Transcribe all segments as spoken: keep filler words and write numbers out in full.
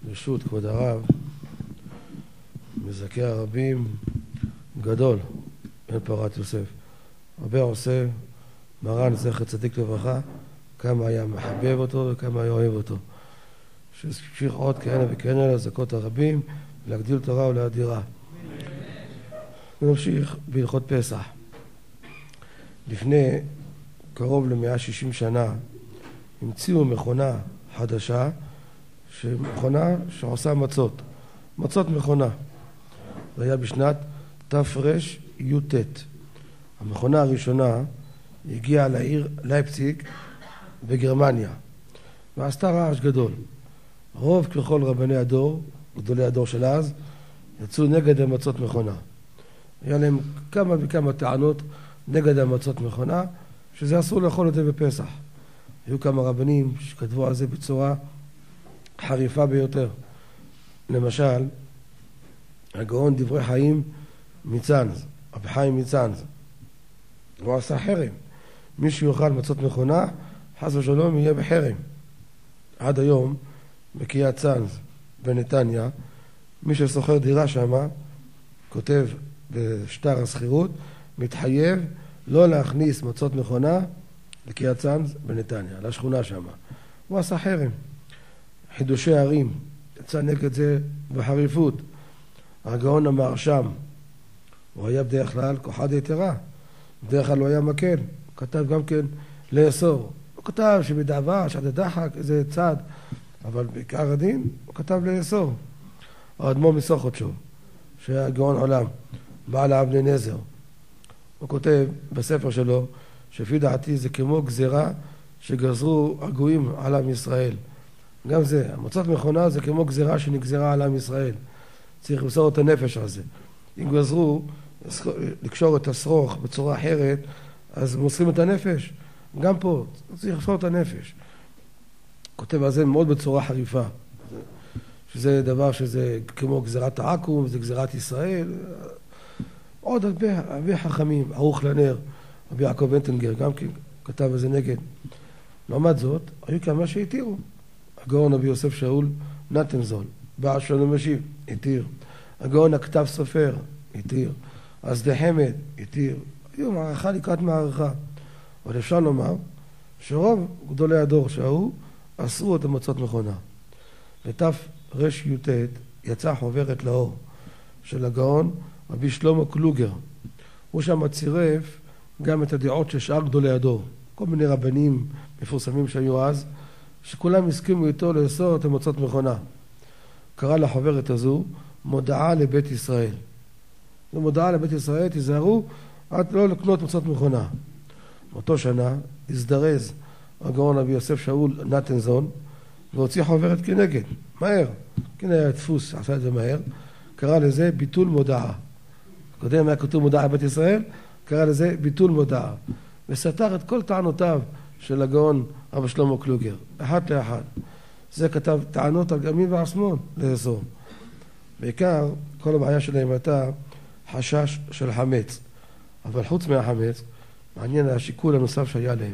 ברשות כבוד הרב, מזכה הרבים גדול, בן פורת יוסף. הרבה עושה מרן זכר צדיק לברכה, כמה היה מחבב אותו וכמה היה אוהב אותו. ששפיך עוד כהנה וכהנה לזכות הרבים, להגדיל תורה ולהדירה. ונמשיך בהלכות פסח. לפני קרוב ל-מאה ושישים שנה המציאו מכונה חדשה, מכונה שעושה מצות, מצות מכונה. זה היה בשנת תר"י"ט. המכונה הראשונה הגיעה לעיר לייפציג בגרמניה, ועשתה רעש גדול. רוב ככל רבני הדור, גדולי הדור של אז, יצאו נגד המצות מכונה. היה להם כמה וכמה טענות נגד המצות מכונה, שזה אסור לאכול את זה בפסח. היו כמה רבנים שכתבו על זה בצורה חריפה ביותר. למשל, הגאון דברי חיים מצאנז, רבי חיים מצאנז, הוא עשה חרם. מי שיאכל מצות מכונה, חס ושלום יהיה בחרם. עד היום, בקריית צאנז בנתניה, מי שסוחר דירה שמה, כותב בשטר השכירות, מתחייב לא להכניס מצות מכונה לקריית צאנז בנתניה, לשכונה שמה. הוא עשה חרם. חידושי ערים, יצא נגד זה בחריפות. הגאון המהרש"ם, הוא היה בדרך כלל כוחד יתרה, בדרך כלל הוא היה מקל, הוא כתב גם כן לאסור. הוא כתב שבדעבר, שעד הדחק, איזה צד, אבל בעיקר הדין, הוא כתב לאסור. האדמו"ר מסוכותשוב, שהיה גאון עולם, בעל אבני נזר, הוא כותב בספר שלו, שלפי דעתי זה כמו גזירה שגזרו הגויים על עם ישראל. גם זה, המצות מכונה זה כמו גזירה שנגזרה על עם ישראל. צריך למסור את הנפש על זה. אם גזרו לקשור את השרוך בצורה אחרת, אז מוסרים את הנפש. גם פה צריך למסור את הנפש. כותב על זה מאוד בצורה חריפה. שזה דבר שזה כמו גזירת העכו"ם, זה גזירת ישראל. עוד הרבה, הרבה חכמים, ערוך לנר, רבי יעקב ונטינגר, גם כן כתב על זה נגד. לעומת זאת, היו כמה שהתירו. הגאון רבי יוסף שאול נתנזון, בעל שלום משיב, התיר. הגאון הכתב סופר, התיר. השדה חמד, התיר. היו מערכה לקראת מערכה. אבל אפשר לומר שרוב גדולי הדור שהיו אסרו את המצות מכונה. בתר"י"ט יצאה חוברת לאור של הגאון רבי שלמה קלוגר. הוא שם צירף גם את הדעות של שאר גדולי הדור. כל מיני רבנים מפורסמים שהיו אז, שכולם הסכימו איתו לאסור את המצות מכונה. קרא לחוברת הזו מודעה לבית ישראל. זו מודעה לבית ישראל, תיזהרו עד לא לקנות מצות מכונה. באותו שנה הזדרז הגאון רבי יוסף שאול נתנזון והוציא חוברת כנגד, מהר. כן היה דפוס, עשה את זה מהר. קרא לזה ביטול מודעה. קודם היה כתוב מודעה לבית ישראל, קרא לזה ביטול מודעה. וסתר את כל טענותיו של הגאון רבי שלמה קלוגר, אחת לאחת. זה כתב טענות על ימין ועל שמאל לאסור. בעיקר, כל הבעיה שלהם הייתה חשש של חמץ. אבל חוץ מהחמץ, מעניין השיקול הנוסף שהיה להם.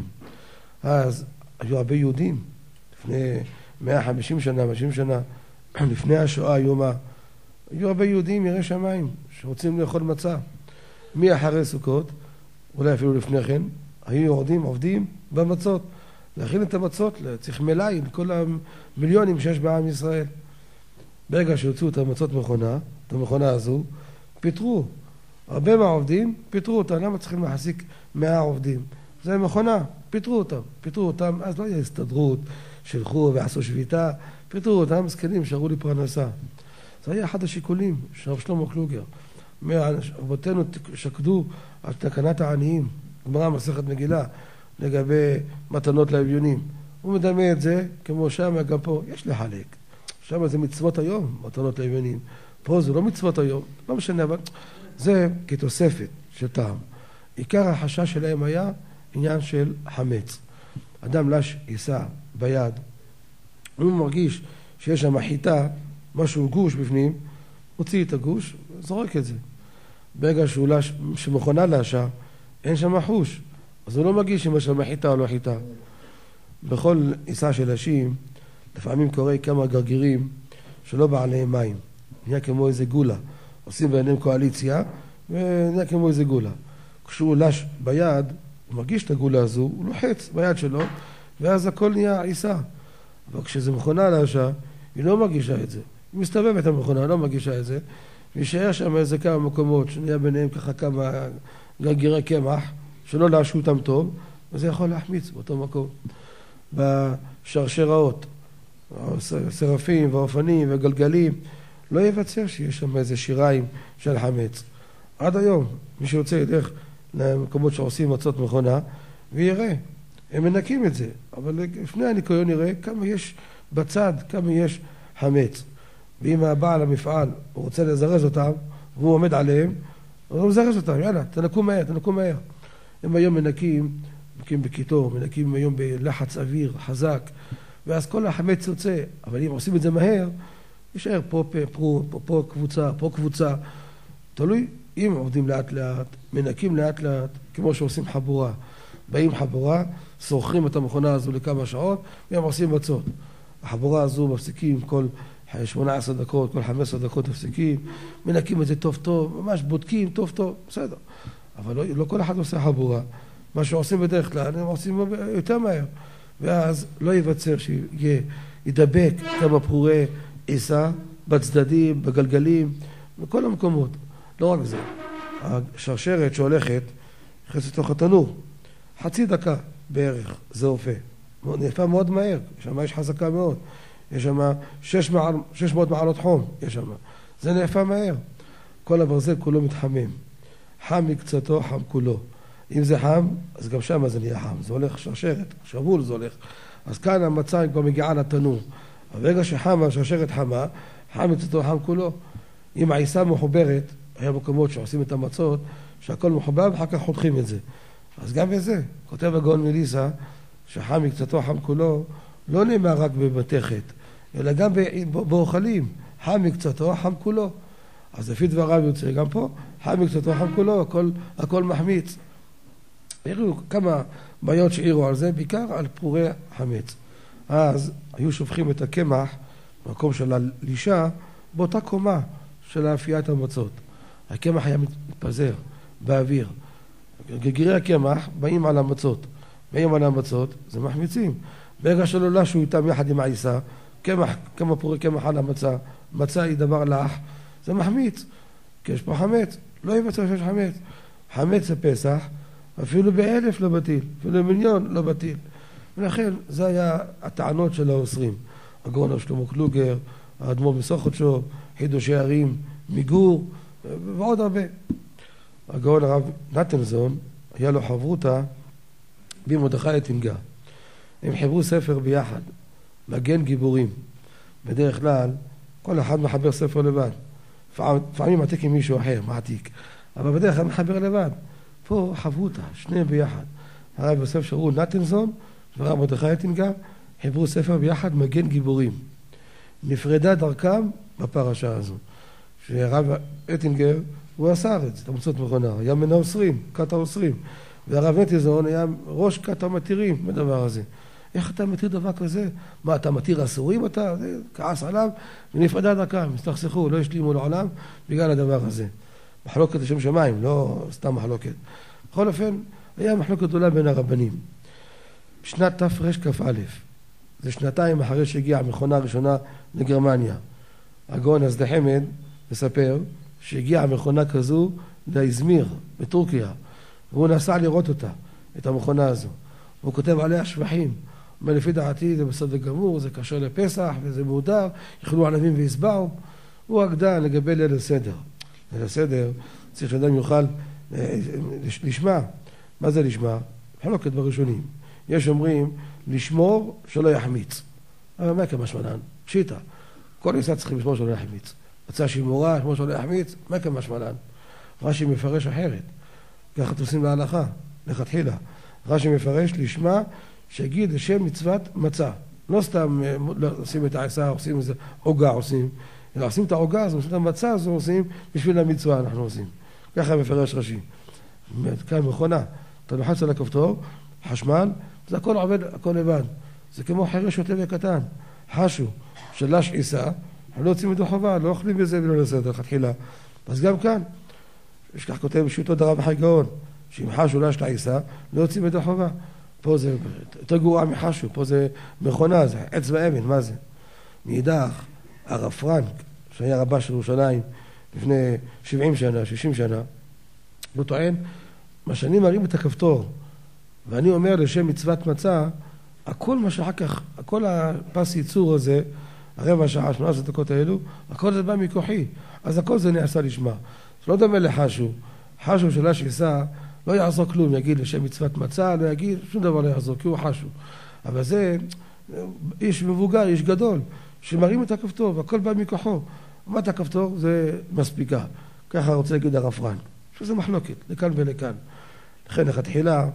אז היו הרבה יהודים, לפני מאה וחמישים שנה, מאה שנה, לפני השואה היו מה? היו הרבה יהודים יראי שמיים שרוצים לאכול מצה. מי אחרי סוכות, אולי אפילו לפני כן, היו יורדים, עובדים במצות. להכין את המצות, צריך מלאי לכל המיליונים שיש בעם ישראל. ברגע שהוצאו את המצות מכונה, את המכונה הזו, פיתרו. הרבה מהעובדים פיתרו אותם. למה צריכים להחזיק מאה עובדים? זה מכונה, פיתרו אותם. פיתרו אותם, אז לא היה הסתדרות, שלחו ועשו שביתה, פיתרו אותם, זקנים, שרו לי פרנסה. זה היה אחד השיקולים של רב שלמה קלוגר. רבותינו שקדו על תקנת העניים, גמרא מסכת מגילה, לגבי מתנות לאביונים. הוא מדמה את זה, כמו שם, גם פה, יש לחלק. שם זה מצוות היום, מתנות לאביונים. פה זה לא מצוות היום, לא משנה, אבל זה כתוספת של טעם. עיקר החשש שלהם היה עניין של חמץ. אדם לש יישא ביד, הוא מרגיש שיש שם חיטה, משהו גוש בפנים, הוציא את הגוש, זורק את זה. ברגע שהוא לש, שמכונה לשה, אין שם חוש. אז הוא לא מרגיש אם יש שם חיטה או לא חיטה. בכל עיסה של לשים, לפעמים קורה כמה גרגירים שלא בא עליהם מים. נהיה כמו איזה גולה. עושים ביניהם קואליציה, ונהיה כמו איזה גולה. כשהוא לש ביד, הוא מרגיש את הגולה הזו, הוא לוחץ ביד שלו, ואז הכל נהיה עיסה. אבל כשזו מכונה לשה, היא לא מרגישה את זה. היא מסתובבת המכונה, לא מרגישה את זה, וישאר שם איזה כמה מקומות, שנהיה ביניהם ככה כמה גרגירי קמח, שלא לשו אותם טוב, וזה יכול להחמיץ באותו מקום. בשרשראות, שרפים ואופנים וגלגלים, לא יבצר שיש שם איזה שיריים של חמץ. עד היום, מי שיוצא ילך למקומות שעושים מצות מכונה, ויראה, הם מנקים את זה, אבל לפני הניקיון יראה כמה יש בצד, כמה יש חמץ. ואם הבעל המפעל הוא רוצה לזרז אותם, והוא עומד עליהם, הוא מזרז אותם, יאללה, תנקו מהר, תנקו מהר. הם היום מנקים, מנקים בקיטור, מנקים היום בלחץ אוויר חזק, ואז כל החמץ יוצא, אבל אם עושים את זה מהר, יישאר פה, פה, פה, פה, פה קבוצה, פה קבוצה. תלוי, אם עובדים לאט לאט, מנקים לאט לאט, כמו שעושים חבורה. באים חבורה, סורכים את המכונה הזו לכמה שעות, והם עושים מצות. החבורה הזו מפסיקים כל שמונה עשרה דקות, כל חמש עשרה דקות מפסיקים, מנקים את זה טוב טוב, ממש בודקים טוב טוב, בסדר. אבל לא, לא כל אחד עושה חבורה. מה שעושים בדרך כלל, הם עושים יותר מהר. ואז לא ייווצר שידבק כמה פרורי עיסה בצדדים, בגלגלים, בכל המקומות. לא רק זה. השרשרת שהולכת, נכנסת לתוך התנור. חצי דקה בערך, זה אופה. נהפה מאוד מהר, שם יש חזקה מאוד. יש שם שש מאות מעלות חום, יש שם. זה נהפה מהר. כל הברזל כולו מתחמם. חם מקצתו, חם כולו. אם זה חם, אז גם שם זה נהיה חם. זה הולך שרשרת, שבול זה הולך. אז כאן המצה כבר מגיעה לתנור. ברגע שחמה, שרשרת חמה, חם מקצתו, חם כולו. אם העיסה מחוברת, היה מקומות שעושים את המצות, שהכל מחובר ואחר כך חותכים את זה. אז גם בזה, כותב הגאון מליסה, שחם מקצתו, חם כולו, לא נאמר רק במתכת, אלא גם באוכלים, חם מקצתו, חם כולו. אז לפי דבריו יוצא גם פה, חם מקצתו, חם כולו, הכל, הכל מחמיץ. הראו כמה בעיות שהעירו על זה, בעיקר על פרורי חמץ. אז היו שופכים את הקמח, במקום של הלישה, באותה קומה של האפיית המצות. הקמח היה מתפזר באוויר. גרגירי הקמח באים על המצות. באים על המצות, זה מחמיצים. ברגע שלא לשו איתם יחד עם העיסה, קמח, כמה פורי קמח על המצה, מצה היא דבר לח, זה מחמיץ. כי יש פה חמץ, לא יבצע שיש חמץ. חמץ זה פסח, אפילו באלף לא בטיל, אפילו במיליון לא בטיל. ולכן זה היה הטענות של האוסרים. הגאון שלמה קלוגר, האדמו"ר מסוכותשוב, חידושי ערים, מיגור, ועוד הרבה. הגאון הרב נתנזון, היה לו חברותה במרדכי אטינגר. הם חברו ספר ביחד, מגן גיבורים. בדרך כלל, כל אחד מחבר ספר לבד. לפעמים מעתיק עם מישהו אחר, מעתיק. אבל בדרך כלל מחבר לבד. פה חברותה, שניהם ביחד. הרב יוסף שרון נתנזון והרב מרדכי אטינגר חברו ספר ביחד, מגן גיבורים. נפרדה דרכם בפרשה הזו. שהרב אטינגר, הוא אסר את זה, את המצות מכונה, היה מן האוסרים, כת האוסרים. והרב נתנזון היה ראש כת המתירים בדבר הזה. איך אתה מתיר דבר כזה? מה, אתה מתיר אסורים אתה? זה כעס עליו, ונפרדה דרכם, הסתכסכו, לא השלימו לעולם בגלל הדבר הזה. מחלוקת לשם שמיים, לא סתם מחלוקת. בכל אופן, היה מחלוקת גדולה בין הרבנים. בשנת תרכ"א, זה שנתיים אחרי שהגיעה המכונה הראשונה לגרמניה. הגאון הזדה חמד מספר שהגיעה המכונה כזו לאזמיר, בטורקיה, והוא נסע לראות אותה, את המכונה הזו. והוא כותב עליה שבחים. אומר, לפי דעתי זה בסדר גמור, זה קשר לפסח וזה מודר, יכלו ענבים ויסבעו. הוא אגדה לגבי ליל הסדר. ליל הסדר צריך שאדם יוכל לשמע. מה זה לשמע? חלוקת בראשונים. יש אומרים לשמור שלא יחמיץ. אבל מה כמשמען? פשיטה. כל עיסה צריכים לשמור שלא יחמיץ. מצא שימורה, לשמור שלא יחמיץ, מה כמשמען? רש"י מפרש אחרת. ככה תעושים להלכה, לכתחילה. רש"י מפרש לשמה שיגיד לשם מצוות מצה. לא סתם לא עושים את העיסה, עושים איזה עוגה עושים. אלא עושים את העוגה, אז עושים את המצה, אז עושים בשביל המצווה אנחנו עושים. ככה מפרש רש"י. כאן מכונה, אתה לוחץ על הכפתור, חשמל, זה הכל עובד, הכל לבד. זה כמו חרש שוטה וקטן. חשו, שלש עיסה, אנחנו לא יוצאים ידי חובה, לא אוכלים בזה ולא לסדר, לכתחילה. אז גם כאן, יש כך כותב בשיטות הרב החי גאון, שאם חשו לא יש לה עיסה, לא יוצאים ידי חובה. פה זה יותר גרוע מחשו, פה זה מכונה, זה עץ ואבן, מה זה? מאידך, הרב פרנק, שהיה רבה של ירושלים לפני שבעים שנה, שישים שנה, הוא טוען, מה שאני מרים את הכפתור, ואני אומר לשם מצוות מצה, הכל מה שאחר כך, הכל הפס ייצור הזה, הרבע שעה, שמונה עשרה דקות האלו, הכל זה בא מכוחי, אז הכל זה נעשה לשמה. זה לא דומה לחשו, חשו שלה שעשה, לא יעזור כלום, יגיד לשם מצוות מצה, לא יגיד, שום דבר לא יעזור, כי הוא חשו. אבל זה איש מבוגר, איש גדול, שמרים את הכפתור, והכל בא מכוחו. עמד הכפתור זה מספיקה. ככה רוצה להגיד הרב פרנק. שזה מחלוקת, לכאן ולכאן. לכן לכתחילה,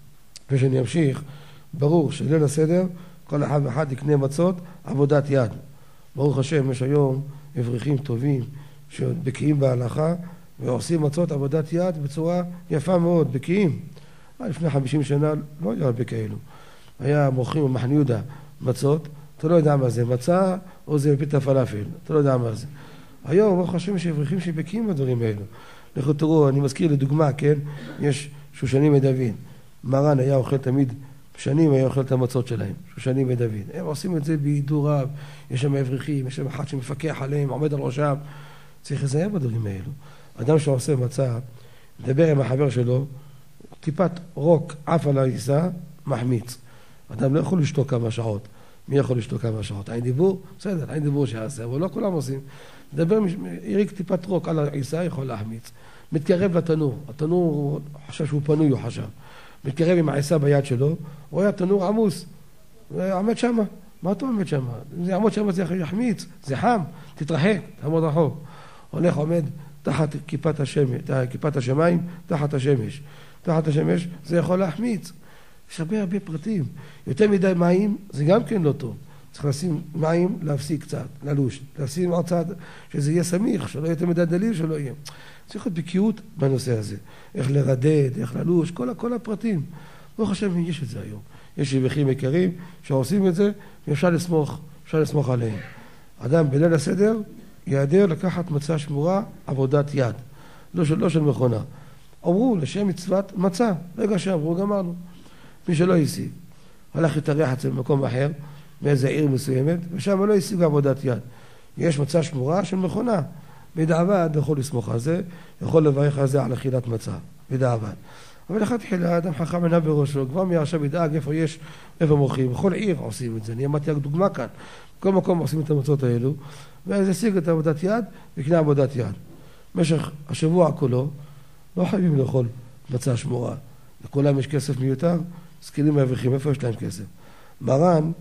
ושאני אמשיך, ברור שליל הסדר, כל אחד ואחד יקנה מצות, עבודת יד. ברוך השם, יש היום אברכים טובים שבקיאים בהלכה, ועושים מצות עבודת יד בצורה יפה מאוד, בקיאים. לפני חמישים שנה לא היה הרבה כאלו. היה מוכרים במחנה יהודה מצות, אתה לא יודע מה זה, מצה או זה פיתה פלאפל, אתה לא יודע מה זה. היום ברוך השם יש אברכים שבקיאים בדברים האלו. לכו תראו, אני מזכיר לדוגמה, כן, יש שושני מדוד. מרן היה אוכל תמיד, שנים היה אוכל את המצות שלהם, שושני מדוד. הם עושים את זה בהידור רב, יש שם אברכים, יש שם אחד שמפקח עליהם, עומד על ראשם. צריך לזהר בדברים האלו. אדם שעושה מצה, מדבר עם החבר שלו, טיפת רוק עף על העיסה, מחמיץ. אדם לא יכול לשתוק כמה שעות. מי יכול לשתוק כמה שעות? אין דיבור? בסדר, אין דיבור שיעשה, אבל לא כולם עושים. מדבר, יריק טיפת רוק על העיסה, יכול להחמיץ. מתקרב לתנור, התנור, הוא חשב שהוא פנוי, הוא חשב. מתקרב עם העיסה ביד שלו, הוא רואה התנור עמוס, ועמד שמה. מה אתה עומד שמה? אם זה יעמוד שמה זה יחמיץ, זה חם, תתרחק, תעמוד רחוק. הולך עומד תחת כיפת השמש, כיפת השמיים, תחת השמש. תחת השמש זה יכול להחמיץ. יש הרבה הרבה פרטים. יותר מדי מים זה גם כן לא טוב. צריך לשים מים, להפסיק קצת, ללוש. לשים עוד צד, שזה יהיה סמיך, שלא יהיה יותר מדי דליל, שלא יהיה. צריך להיות בקיאות בנושא הזה. איך לרדד, איך ללוש, כל, כל הפרטים. לא חושב אם יש את זה היום. יש שבחים יקרים שעושים את זה, ואפשר לסמוך, אפשר לסמוך עליהם. אדם בליל הסדר יעדר לקחת מצה שמורה, עבודת יד. לא של, לא של מכונה. אמרו לשם מצוות מצה. רגע שאמרו, גמרנו. מי שלא השיג, הלך להתארח אצל מקום אחר, מאיזה עיר מסוימת, ושם לא השיג עבודת יד. יש מצה שמורה של מכונה. בדעבד יכול לסמוך על זה, יכול לברך על זה על אכילת מצה. בדעבד. אבל אחד תחילה, אדם חכם עיניו בראשו, כבר מעכשיו ידאג איפה יש, איפה מוכרים. בכל עיר עושים את זה. אני אמרתי רק דוגמה כאן. בכל מקום עושים את המצות האלו, ואז השיג את עבודת יד, וקנה עבודת יד. במשך השבוע כולו, לא חייבים לאכול מצה שמורה. לכולם יש כסף מיותר, זקנים מאברכים, איפה יש להם כסף? מרן,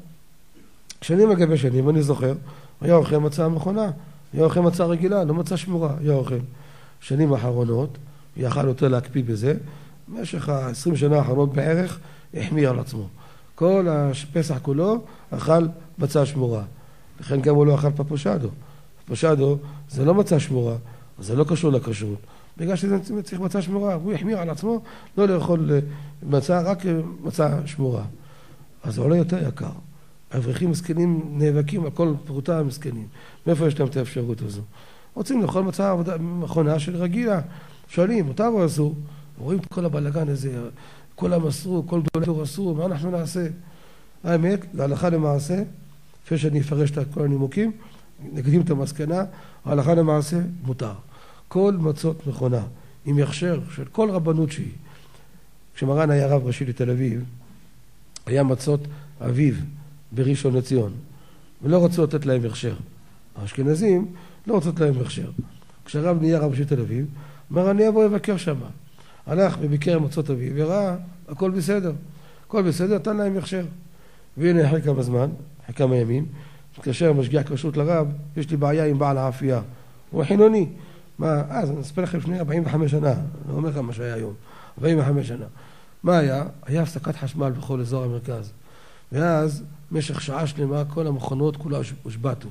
שנים אגבי שנים, אני זוכר, היה אוכל מצה מכונה, היה אוכל מצה רגילה, לא מצה שמורה, היה אוכל. שנים האחרונות, יכל יותר להקפיד בזה, במשך ה-עשרים שנה האחרונות בערך, החמיר על עצמו. כל הפסח כולו אכל מצה שמורה. לכן גם הוא לא אכל פפושדו. פפושדו זה לא מצה שמורה, זה לא קשור לכשרות. בגלל שזה צריך מצה שמורה, הוא החמיר על עצמו, לא לאכול מצה, רק מצה שמורה. אז זה עולה יותר יקר. האברכים מסכנים נאבקים על כל פרוטה המסכנים. מאיפה יש להם את האפשרות הזו? רוצים לאכול מצה מכונה של רגילה. שואלים, אותה או אסור? רואים את כל הבלגן הזה, כל המסרו, כל גדולתו אסור, מה אנחנו נעשה? האמת, להלכה למעשה, לפני שאני אפרש את כל הנימוקים, נקדים את המסקנה, ההלכה למעשה מותר. כל מצות מכונה, עם הכשר של כל רבנות שהיא. כשמרן היה רב ראשי לתל אביב, היה מצות אביב בראשון לציון, ולא רצו לתת להם הכשר. האשכנזים לא רצו לתת להם הכשר. כשהרב נהיה רב ראשי תל אביב, אמר אני אבוא לבקר שמה. הלך וביקר מצות אביב, וראה, הכל בסדר. הכל בסדר, נתן להם הכשר. והנה אחרי כמה זמן, אחרי כמה ימים, מתקשר משגיח כשרות לרב, יש לי בעיה עם בעל האפייה. הוא חילוני. מה, אז אני אספר לכם לפני ארבעים וחמש שנה, אני אומר לך מה שהיה היום, ארבעים וחמש שנה. מה היה? היה הפסקת חשמל בכל אזור המרכז. ואז, במשך שעה שלמה, כל המכונות כולה הושבתו.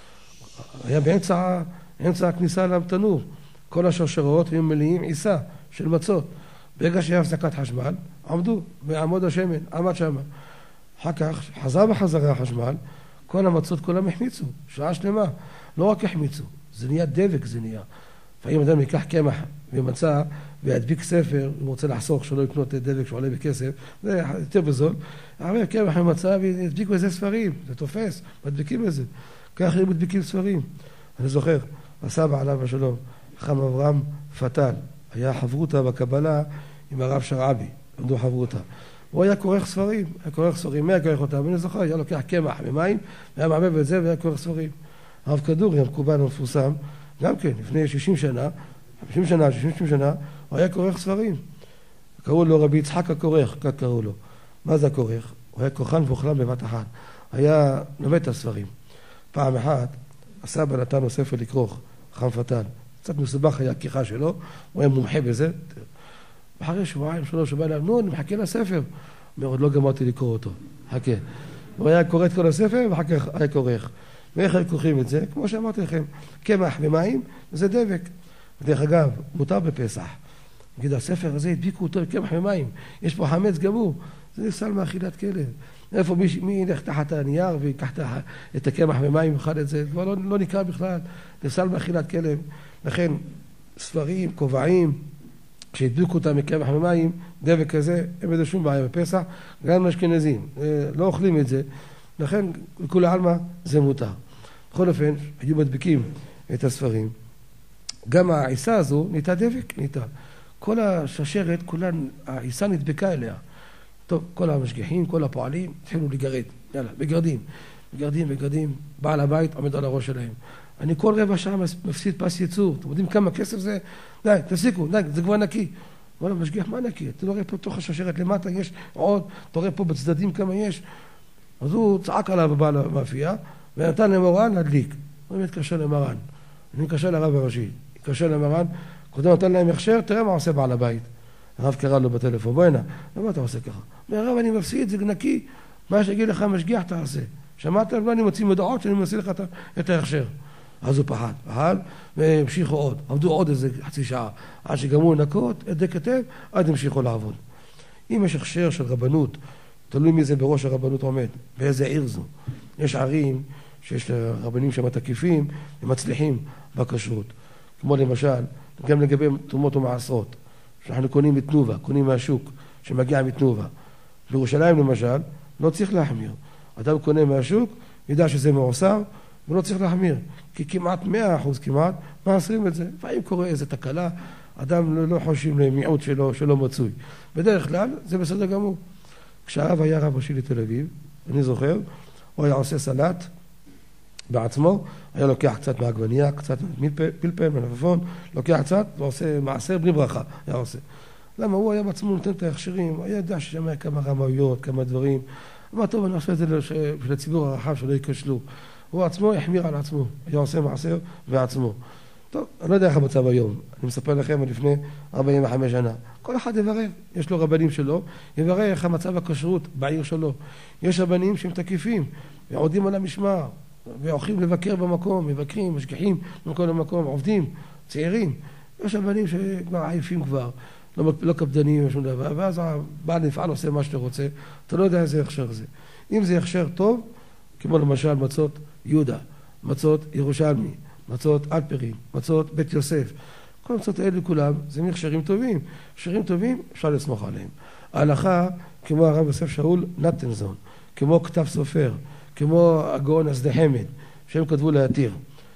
היה באמצע, באמצע הכניסה לתנור. כל השרשראות היו מלאים עיסה של מצות. ברגע שהיה הפסקת חשמל, עמדו בעמוד השמן, עמד שם. אחר כך חזר בחזרה החשמל, כל המצות כולם החמיצו, שעה שלמה. לא רק החמיצו, זה נהיה דבק, זה נהיה. לפעמים אדם ייקח קמח ומצה וידביק ספר, הוא רוצה לחסוך שלא יקנות דבק שעולה בכסף, זה יותר בזול, אבל קמח ומצה וידביק בזה ספרים, זה תופס, מדביקים בזה. כך הם מדביקים ספרים. אני זוכר, הסבא עליו השלום, חכם אברהם פתל, היה חברותה בקבלה עם הרב שרעבי, עמדו חברותה. הוא היה כורך ספרים, היה כורך ספרים, מי היה כורך אותם? אני זוכר, היה לוקח קמח ומים, והיה מעבב את זה והיה כורך ספרים. הרב כדורי, המקובל המפורסם, גם כן, לפני שישים שנה, חמישים שנה, שישים שנה, הוא היה כורך ספרים. קראו לו רבי יצחק הכורך, כך קראו לו. מה זה הכורך? הוא היה כוחן ואוכלן בבת אחת. היה לומד את הספרים. פעם אחת, הסבא נתן לו ספר לכרוך, חכם פתל. קצת מסובך היה הכיחה שלו, הוא היה מומחה בזה. אחרי שבועיים, שלוש, הוא בא אליו, נו, אני מחכה לספר. אומר, עוד לא גמרתי לקרוא אותו. חכה. הוא היה קורא את כל הספר, ואחר כך היה כורך. ואיך הם כורכים את זה? כמו שאמרתי לכם, קמח ומים, זה דבק. ודרך אגב, מותר בפסח. נגיד, הספר הזה הדביקו אותו בקמח ומים. יש פה חמץ גמור. זה נפסל מאכילת כלב. איפה מי, מי ילך תחת הנייר ויקח את הקמח ומים ואכל את זה? כבר לא, לא נקרא בכלל. נפסל מאכילת כלב. לכן, ספרים, כובעים, כשהדביקו אותם מקמח ומים, דבק כזה, אין בזה שום בעיה בפסח. גם אשכנזים, לא אוכלים את זה. לכן, לכולי עלמא זה מותר. בכל אופן, היו מדביקים את הספרים. גם העיסה הזו נהייתה דבק, נהייתה. כל השרשרת, כולן, העיסה נדבקה אליה. טוב, כל המשגיחים, כל הפועלים, התחילו לגרד. יאללה, בגרדים. בגרדים, בגרדים. בעל הבית עומד על הראש שלהם. אני כל רבע שעה מפסיד פס ייצור. אתם יודעים כמה כסף זה? די, תפסיקו, די, זה כבר נקי. וואלה, משגיח, מה נקי? אתה לא רואה פה תוך השרשרת למטה, יש עוד, אתה רואה פה בצדדים כמה יש. אז הוא צעק עליו הבעל המאפייה, ונתן למורן להדליק. הוא מתקשר למרן. אני מתקשר לרב הראשי. מתקשר למרן, קודם נתן להם הכשר, תראה מה עושה בעל הבית. הרב קרא לו בטלפון, בוא הנה, למה אתה עושה ככה? אומר, הרב, אני מפסיד, זה נקי. מה שיגיד לך משגיח תעשה. שמעת? לא, אני מוציא מודעות שאני מוציא לך את ההכשר. אז הוא פחד, פחד, והמשיכו עוד. עבדו עוד איזה חצי שעה. עד שגמרו לנקות, את זה כתב, עד המשיכו לעבוד. אם יש הכשר של רבנות, תלוי מי זה בראש הרבנות עומד, באיזה עיר זו. יש ערים שיש רבנים שם תקיפים, הם מצליחים בכשרות. כמו למשל, גם לגבי תרומות ומעשרות, שאנחנו קונים מתנובה, קונים מהשוק, שמגיע מתנובה. בירושלים למשל, לא צריך להחמיר. אדם קונה מהשוק, ידע שזה מעוסר, ולא צריך להחמיר. כי כמעט מאה אחוז כמעט, מעשרים את זה. לפעמים קורה איזו תקלה, אדם לא, לא חושב למיעוט שלו, שלא מצוי. בדרך כלל, זה בסדר גמור. כשהרב היה רב ראשי לתל אביב, אני זוכר, הוא היה עושה סלט בעצמו, היה לוקח קצת מעגבניה, קצת פלפל, מלפפון, לוקח קצת, ועושה מעשר בלי ברכה, היה עושה. למה? הוא היה בעצמו נותן את ההכשרים, היה ידע ששם היה כמה רמאויות, כמה דברים. אמר, טוב, אני עושה את זה בשביל הציבור הרחב שלא יקשלו. הוא עצמו החמיר על עצמו, היה עושה מעשר בעצמו. טוב, אני לא יודע איך המצב היום, אני מספר לכם לפני ארבעים וחמש שנה. כל אחד יברר, יש לו רבנים שלו, יברר איך המצב הכשרות בעיר שלו. יש רבנים שהם תקיפים, ועודים על המשמר, והולכים לבקר במקום, מבקרים, משגיחים במקום למקום, עובדים, צעירים. יש רבנים שכבר עייפים כבר, לא, לא קפדנים ושום דבר, ואז הבעל נפעל עושה מה שאתה רוצה, אתה לא יודע איזה הכשר זה. אם זה הכשר טוב, כמו למשל מצות יהודה, מצות ירושלמי, מצות אלפרים, מצות בית יוסף. כל המצות האלה כולם, זה מכשרים טובים. מכשרים טובים, אפשר לסמוך עליהם. ההלכה, כמו הרב יוסף שאול נתנזון, כמו כתב סופר, כמו הגאון השדה חמד, שהם כתבו להתיר.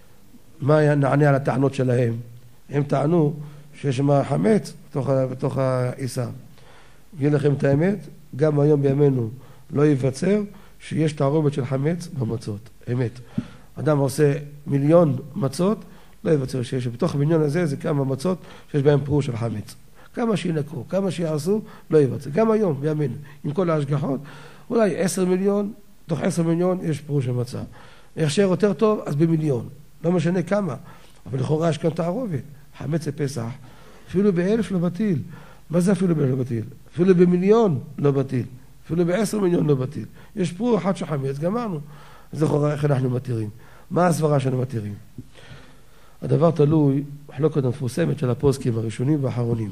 מה היה נענה על הטענות שלהם? הם טענו שיש שם חמץ בתוך, בתוך העיסה. אגיד לכם את האמת, גם היום בימינו לא ייווצר שיש תערובת של חמץ במצות. אמת. אדם עושה מיליון מצות, לא ייווצר שיש. בתוך המיליון הזה זה כמה מצות שיש בהם פירוש של חמץ. כמה שינקרו, כמה שיעשו, לא ייווצר. גם היום, בימינו, עם כל ההשגחות, אולי עשר מיליון, תוך עשר מיליון יש פירוש של מצה. הכשר יותר טוב, אז במיליון. לא משנה כמה. אבל לכאורה יש כאן תערובת. חמץ לפסח, אפילו באלף לא בטיל. מה זה אפילו באלף לא בטיל? אפילו במיליון לא בטיל. אפילו בעשר מיליון לא בטיל. יש פירוש אחד של חמץ, גמרנו. אז לכאורה איך אנחנו מתירים. מה הסברה שאנחנו מתירים? הדבר תלוי בחלוקת המפורסמת של הפוסקים הראשונים והאחרונים.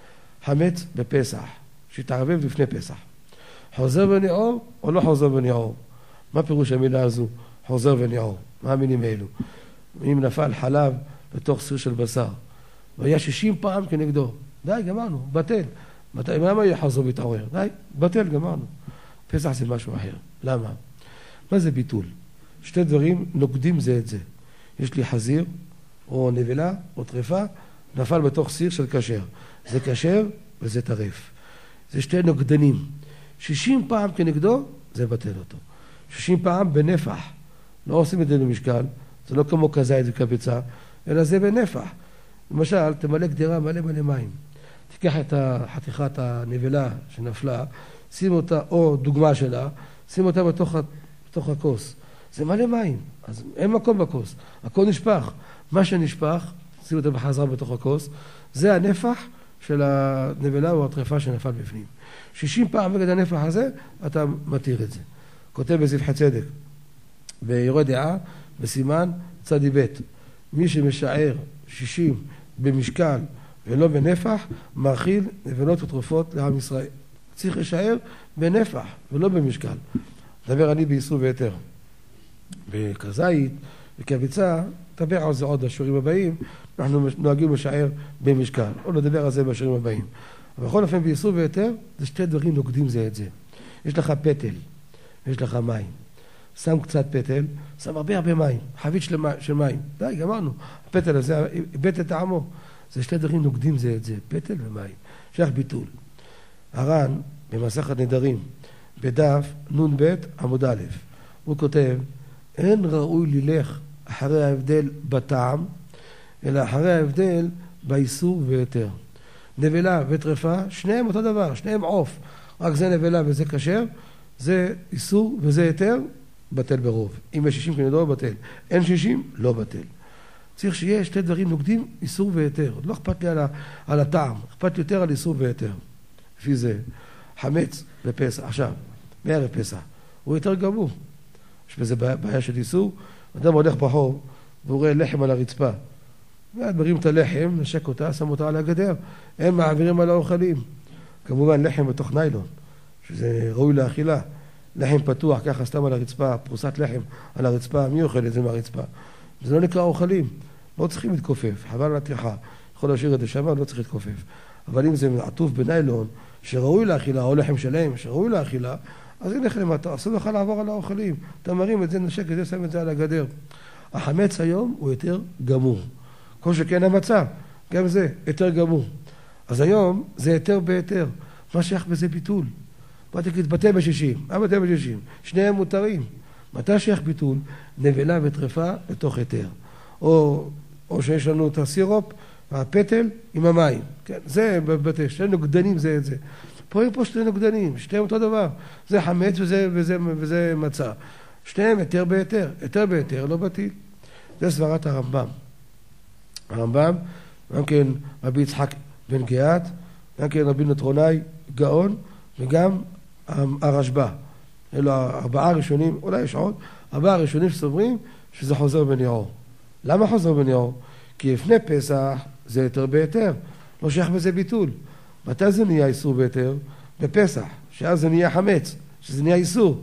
חמץ בפסח, שתערבב לפני פסח. חוזר בניעור או לא חוזר בניעור? מה פירוש המילה הזו? חוזר וניעור. מה המילים האלו? אם נפל חלב לתוך סיר של בשר, והיה שישים פעם כנגדו, די, גמרנו, בטל. למה יהיה חוזר והתעורר? די, בטל, גמרנו. פסח זה משהו אחר. למה? מה זה ביטול? שתי דברים נוגדים זה את זה. יש לי חזיר, או נבלה, או טרפה, נפל בתוך סיר של כשר. זה כשר וזה טרף. זה שתי נוגדנים. שישים פעם כנגדו, זה בטל אותו. שישים פעם בנפח. לא עושים את זה במשקל, זה לא כמו כזית וקביצה, אלא זה בנפח. למשל, תמלא גדרה מלא מלא מים. תיקח את חתיכת הנבלה שנפלה, שים אותה, או דוגמה שלה, שים אותה בתוך, בתוך הכוס. זה מלא מים, אז אין מקום בכוס. הכל נשפך. מה שנשפך, שים אותה בחזרה בתוך הכוס, זה הנפח של הנבלה או הטרפה שנפל בפנים. שישים פעם נגד הנפח הזה, אתה מתיר את זה. כותב בזבחי צדק, ביורה דעה, בסימן צדי ב', מי שמשער שישים במשקל ולא בנפח, מאכיל נבלות ותרופות לעם ישראל. צריך לשער בנפח ולא במשקל. דבר אני באיסור והיתר. בכזית, בקביצה, נדבר על זה עוד בשיעורים הבאים, אנחנו נוהגים לשער במשקל. או נדבר על זה בשיעורים הבאים. אבל בכל אופן באיסור והיתר, זה שתי דברים נוגדים זה את זה. יש לך פטל, יש לך מים. שם קצת פטל, שם הרבה הרבה מים, חבית של, של מים. די, גמרנו. הפטל הזה איבד את טעמו. זה שתי דברים נוגדים זה את זה, פטל ומים. שייך ביטול. הר"ן, במסכת נדרים, בדף נ"ב עמוד א', הוא כותב, אין ראוי ללך אחרי ההבדל בטעם, אלא אחרי ההבדל באיסור והיתר. נבלה וטרפה, שניהם אותו דבר, שניהם עוף. רק זה נבלה וזה כשר, זה איסור וזה היתר, בטל ברוב. אם יש שישים כנגדו, בטל. אין שישים, לא בטל. צריך שיהיה שתי דברים נוגדים, איסור והיתר. לא אכפת לי על, ה, על הטעם, אכפת לי יותר על איסור והיתר. לפי זה, חמץ בפסח, עכשיו, בערב פסח, הוא יותר גמור. יש בזה בעיה של איסור, אדם הולך בחור, והוא רואה לחם על הרצפה. ואז מרים את הלחם, נשק אותה, שם אותה על הגדר. הם מעבירים על האוכלים. כמובן לחם בתוך ניילון, שזה ראוי לאכילה. לחם פתוח, ככה סתם על הרצפה, פרוסת לחם על הרצפה, מי אוכל את זה מהרצפה? זה לא נקרא אוכלים, לא צריכים להתכופף, חבל על הטרחה. יכול להשאיר את זה שם, לא צריך להתכופף. אבל אם זה עטוף בניילון, שראוי לאכילה, או לחם שלם, שראוי לאכילה, אז הנה לכם, אתה אסור לך לעבור על האוכלים. אתה מרים את זה, נשק את זה, שם את זה על הגדר. החמץ היום הוא יותר גמור. כל שכן המצע, גם זה, יותר גמור. אז היום זה יותר ביותר. מה שייך בזה ביטול? בוא תגיד, בטל בשישים. מה בטל בשישים? שניהם מותרים. מתי שייך ביטול? נבלה וטרפה לתוך היתר. או, או שיש לנו את הסירופ, הפטל עם המים. כן, זה בבטל, שני נוגדנים זה את זה. פה אין פה שני נוגדנים, שניהם אותו דבר. זה חמץ וזה, וזה, וזה מצה. שניהם יותר ביותר, יותר ביותר, לא בטיל. זה סברת הרמב"ם. הרמב"ם, גם כן רבי יצחק בן גאת, גם כן רבי נטרוני גאון, וגם הרשב"א. אלו ארבעה ראשונים, אולי יש עוד, ארבעה ראשונים שסוברים שזה חוזר בניעור. למה חוזר בניעור? כי לפני פסח זה יותר ביותר, לא שייך בזה ביטול. מתי זה נהיה איסור ביותר? בפסח, שאז זה נהיה חמץ, שזה נהיה איסור.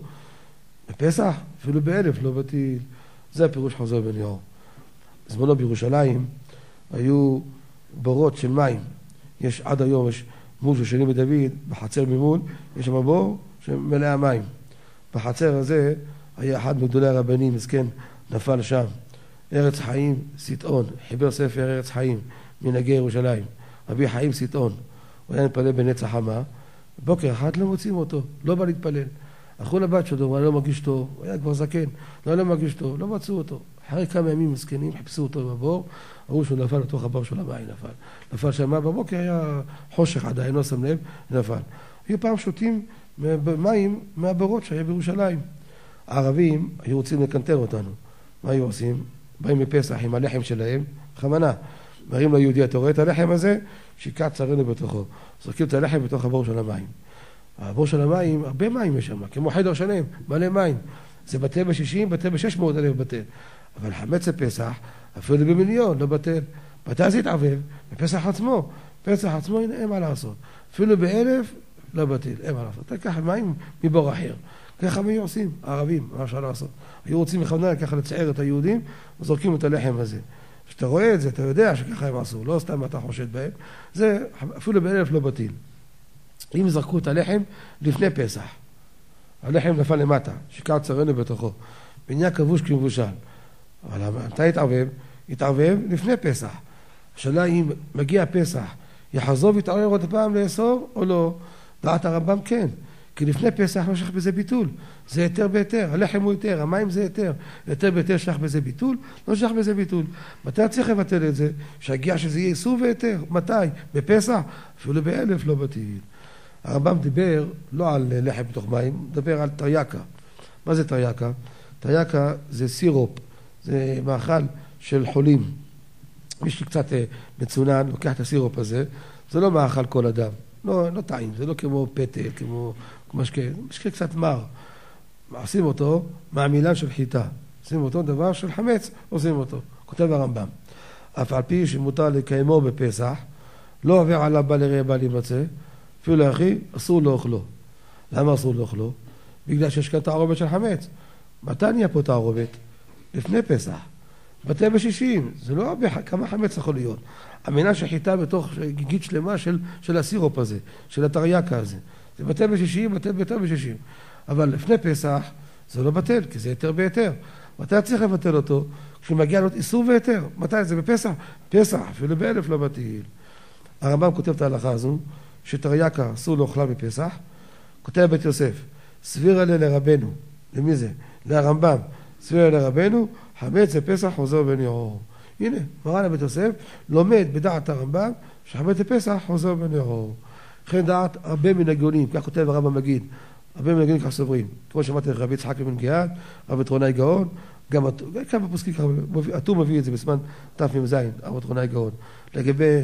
בפסח, אפילו באלף, לא בטיל. זה הפירוש חוזר בניעור. זמנו בירושלים היו בורות של מים. יש עד היום, יש מול של שני בדוד, בחצר ממול, יש שם בור שמלא מים. בחצר הזה היה אחד מגדולי הרבנים, מסכן, נפל שם. ארץ חיים, סיטאון, חיבר ספר ארץ חיים, מנהגי ירושלים. רבי חיים סיטאון, הוא היה מתפלל בנץ החמה, בוקר אחד לא מוצאים אותו, לא בא להתפלל. הלכו לבת שלו, הוא לא מרגיש טוב, הוא היה כבר זקן, לא, לא מרגיש טוב, לא מצאו אותו. אחרי כמה ימים מסכנים, חיפשו אותו בבור, ראו שהוא נפל לתוך הבור של המים, נפל. נפל שם, בבוקר היה חושך עדיין, לא שם לב, נפל. היו פעם שותים מים מהבורות שהיה בירושלים. הערבים היו רוצים לקנטר אותנו. מה היו עושים? באים מפסח עם הלחם שלהם, חמנה. מראים ליהודי, אתה רואה את הלחם הזה? שיקע צרינו בתוכו. זורקים את הלחם בתוך הבור של המים. הבור של המים, הרבה מים יש שם, כמו חדר שלם, מלא מים. זה בטל בשישים, בטל בשש מאות אלף בטל. אבל חמץ לפסח, אפילו במיליון, לא בטל. מתי זה התערבב? בפסח עצמו. פסח עצמו, אין מה לעשות. אפילו באלף, לא בטל, אין מה לעשות. אתה קח מים מבור אחר. ככה הם היו עושים, הערבים, מה אפשר לעשות. היו רוצים בכוונה ככה לצער את היהודים, וזורקים את הלחם הזה. כשאתה רואה את זה, אתה יודע שככה הם עשו, לא סתם אתה חושד בהם. זה אפילו באלף לא בטיל. אם זרקו את הלחם לפני פסח, הלחם נפל למטה, שיקר צרינו בתוכו, ונהיה כבוש כמבושל. אבל מתי התערבב? התערבב לפני פסח. השאלה אם מגיע פסח, יחזור ויתערב עוד פעם לאסור או לא? דעת הרמב"ם כן. כי לפני פסח לא שייך בזה ביטול. זה יותר ביותר, הלחם הוא יותר, המים זה יותר. יותר ביותר שייך בזה ביטול, לא שייך בזה ביטול. מתי צריך לבטל את זה? שהגיע שזה יהיה איסור ויותר. מתי? בפסח? אפילו באלף לא בטיל. הרמב"ם דיבר לא על לחם בתוך מים, דיבר על טרייקה. מה זה טרייקה? טרייקה זה סירופ, זה מאכל של חולים. מי שקצת מצונן, לוקח את הסירופ הזה, זה לא מאכל כל אדם. לא, לא טעים, זה לא כמו פטל, כמו משקה, משקה קצת מר. עושים אותו מהמילן של חיטה. עושים אותו דבר של חמץ, עושים אותו. כותב הרמב"ם. אף על פי שמותר לקיימו בפסח, לא עובר עליו בעל יראה בעל ימצא, אפילו לאחי, אסור לאוכלו. למה אסור לאוכלו? בגלל שיש כאן תערובת של חמץ. מתי נהיה פה תערובת? לפני פסח. בתי בשישים, זה לא הרבה, כמה חמץ יכול להיות. המינה שחיטה בתוך גיגית שלמה של, של הסירופ הזה, של הטרייקה הזה. זה בתי בשישים, בתי בתי בשישים. אבל לפני פסח זה לא בטל, כי זה יותר ביותר. מתי צריך לבטל אותו? כשמגיע לו איסור ויותר. מתי זה בפסח? פסח, אפילו באלף לא בטיל. הרמב"ם כותב את ההלכה הזו, שטרייקה אסור לאוכלה בפסח. כותב בית יוסף, סביר עליה לרבנו. למי זה? לרמב"ם. סביר עליה לרבנו, חמץ בפסח חוזר בן יעור. הנה, מרן הבית יוסף לומד בדעת הרמב"ם, שחמץ בפסח חוזר בן יעור. לכן דעת הרבה מן הגאונים, כך כותב הרמב"ם מגיד, הרבה מן הגאונים כך סוברים. כמו שמעתי רבי יצחק בן גהת, רבי טרונאי גאון, גם כמה פוסקים, הטור מביא את זה בזמן תמ"ז, רבי טרונאי גאון, לגבי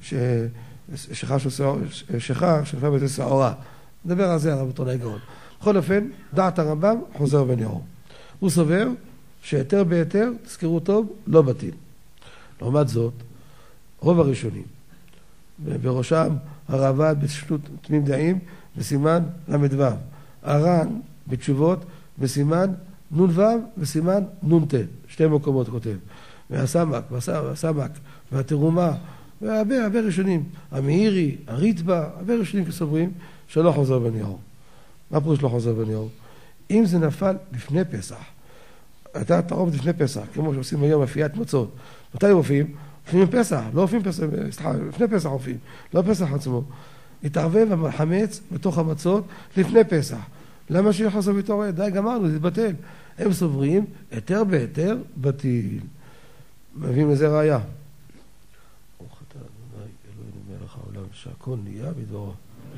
שכר שנפל בזה שעורה. נדבר על זה רבי טרונאי גאון. בכל אופן, דעת הרמב"ם חוזר בן יעור. הוא סובר שיותר ביותר, תזכרו טוב, לא בטיל. לעומת זאת, רוב הראשונים, בראשם הרעב"ד בשנות תמים דעים, בסימן למ"ו. הר"ן בתשובות, בסימן נ"ו וסימן נ"ט. שתי מקומות כותב. והסמ"ק, והסמ"ק, והתרומה, והרבה, הרבה ראשונים. המאירי, הריטב"א, הרבה ראשונים כסוברים, שלא חוזר בן יעור. מה פירוש לא חוזר בן יעור? אם זה נפל לפני פסח, הייתה תערובת לפני פסח, כמו שעושים היום אפיית מצות. מתי אופים? אופים פסח, לא אופים פסח, סליחה, לפני פסח אופים, לא פסח עצמו. התערבב החמץ בתוך המצות לפני פסח. למה שיהיה חוזר מתעורר? די, גמרנו, זה בטל. הם סוברים, יותר ביותר בטיל. מביאים לזה ראיה. ברוך אתה אדוני, אלוהינו מלך העולם, שהכל נהיה בדברו.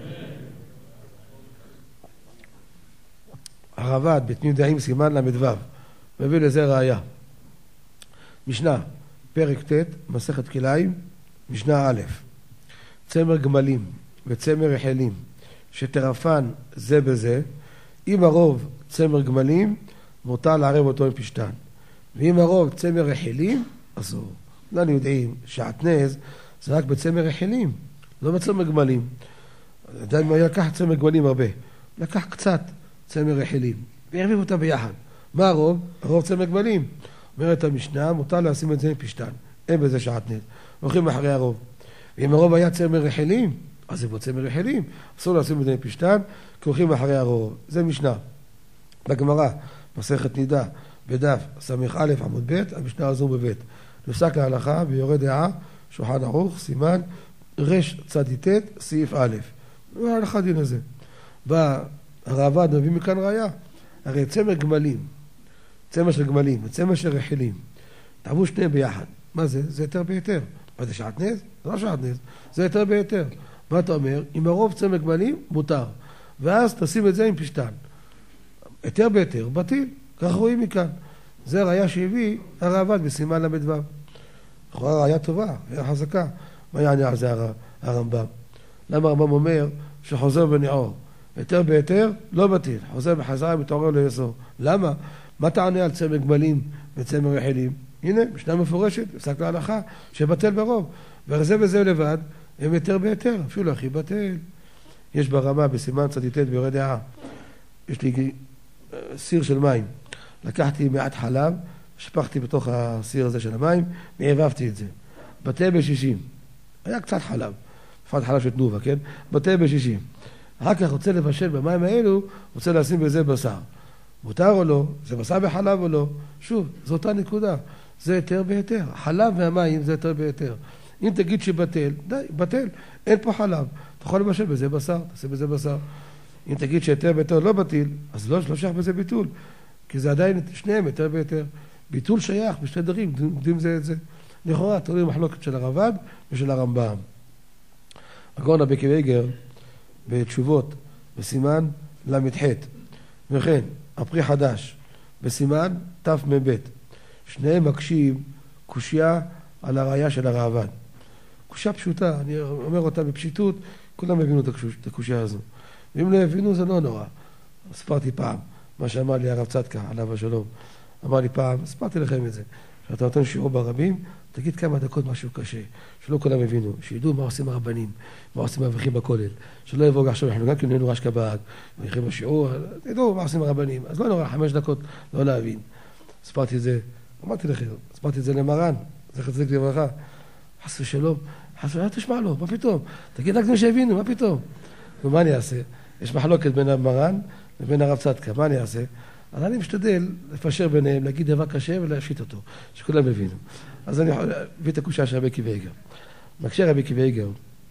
הרעב"ד בתמים דעים סימן למ"ו. מביא לזה ראיה. משנה, פרק ט', מסכת כלאיים, משנה א', צמר גמלים וצמר רחלים, שטרפן זה בזה, אם הרוב צמר גמלים, מותר לערב אותו עם פשטן. ואם הרוב צמר רחלים, אסור. כולנו יודעים שעטנז זה רק בצמר רחלים, לא בצמר גמלים. עדיין מה לקח צמר גמלים הרבה. לקח קצת צמר רחלים, והרביב אותה ביחד. מה הרוב? הרוב צמר גמלים. אומרת המשנה, מותר לשים את זה עם פשטן. אין בזה שעטנז. הולכים אחרי הרוב. ואם הרוב היה צמר רחלים, אז זה בו צמר רחלים. אסור לשים את זה עם פשטן, כי הולכים אחרי הרוב. זה משנה. בגמרא, מסכת נידה, בדף ס"א עמוד ב', המשנה הזו בבית. נפסק להלכה ביורה דעה, שולחן ערוך, סימן רש צ"ט, סעיף א'. וההלכה דין הזה. בא הרעב"ד מביא מכאן ראיה. הרי צמר גמלים, צמר של גמלים וצמר של רחלים, תעבו שניהם ביחד. מה זה? זה יותר ביותר. מה זה שעטנז? זה לא שעטנז, זה יותר ביותר. מה אתה אומר? אם הרוב צמר גמלים, מותר. ואז תשים את זה עם פשטן. יותר ביותר, בטיל. כך רואים מכאן. זה ראיה שהביא הרעב"ד בסימן למ"ו. לכאורה ראיה טובה, ראיה חזקה. מה יענה על זה הרמב"ם? למה הרמב"ם אומר שחוזר בן יעור? יותר ביותר, לא בטיל. חוזר בחזרה מתעורר לאסור. למה? מה תענה על צמר גמלים וצמר רחלים? הנה, משנה מפורשת, הפסק להלכה, שבטל ברוב. וזה וזה לבד, הם יותר ביותר, אפילו הכי בטל. יש ברמה בסימן צ"ט ביורה דעה. יש לי סיר של מים. לקחתי מעט חלב, שפכתי בתוך הסיר הזה של המים, והעבבתי את זה. בטל בשישים. היה קצת חלב. בפרט חלב של תנובה, כן? בטל בשישים. אחר כך רוצה לבשל במים האלו, רוצה לשים בזה בשר. מותר או לא? זה בשר בחלב או לא? שוב, זו אותה נקודה. זה יותר ביותר. חלב והמים זה יותר ביותר. אם תגיד שבטל, די, בטל. אין פה חלב. אתה יכול לבשל בזה בשר, תעשה בזה בשר. אם תגיד שיותר ביותר לא בטיל, אז לא, לא שייך בזה ביטול. כי זה עדיין שניהם יותר ביותר. ביטול שייך בשתי דברים, יודעים זה את זה. לכאורה, תראו מחלוקת של הרב"ד ושל הרמב"ם. הגאון רבי עקיבא איגר, בתשובות, בסימן למ"ח. וכן, הפרי חדש, בסימן תמ"ב. שניהם מקשים קושיה על הראייה של הראב"ד. קושיה פשוטה, אני אומר אותה בפשיטות, כולם הבינו את הקושיה הזו. ואם לא הבינו, זה לא נורא. ספרתי פעם, מה שאמר לי הרב צדקה, עליו השלום. אמר לי פעם, ספרתי לכם את זה. כשאתה נותן שיעור ברבים, תגיד כמה דקות משהו קשה, שלא כולם הבינו, שידעו מה עושים הרבנים, מה עושים האברכים בכולל, שלא יבואו עכשיו, אנחנו גם כאילו נהיינו רשקה באג, הולכים בשיעור, תדעו מה עושים הרבנים, אז לא נורא, חמש דקות לא להבין. ספרתי את זה, אמרתי לכם, ספרתי את זה למרן, זכר צדיק לברכה, חס ושלום, חס ושלום, תשמע לו, מה פתאום? תגיד רק זה שהבינו, מה פתאום? ומה אני אעשה? יש מחלוקת בין המרן לבין הרב צדקה, מה אני אעשה? אז אני משתדל לפשר ביניהם, להגיד דבר קשה ולהפשיט אותו, שכולם הבינו. אז אני אביא את הקושיה של רבי עקיבא איגר. מקשה רבי עקיבא איגר,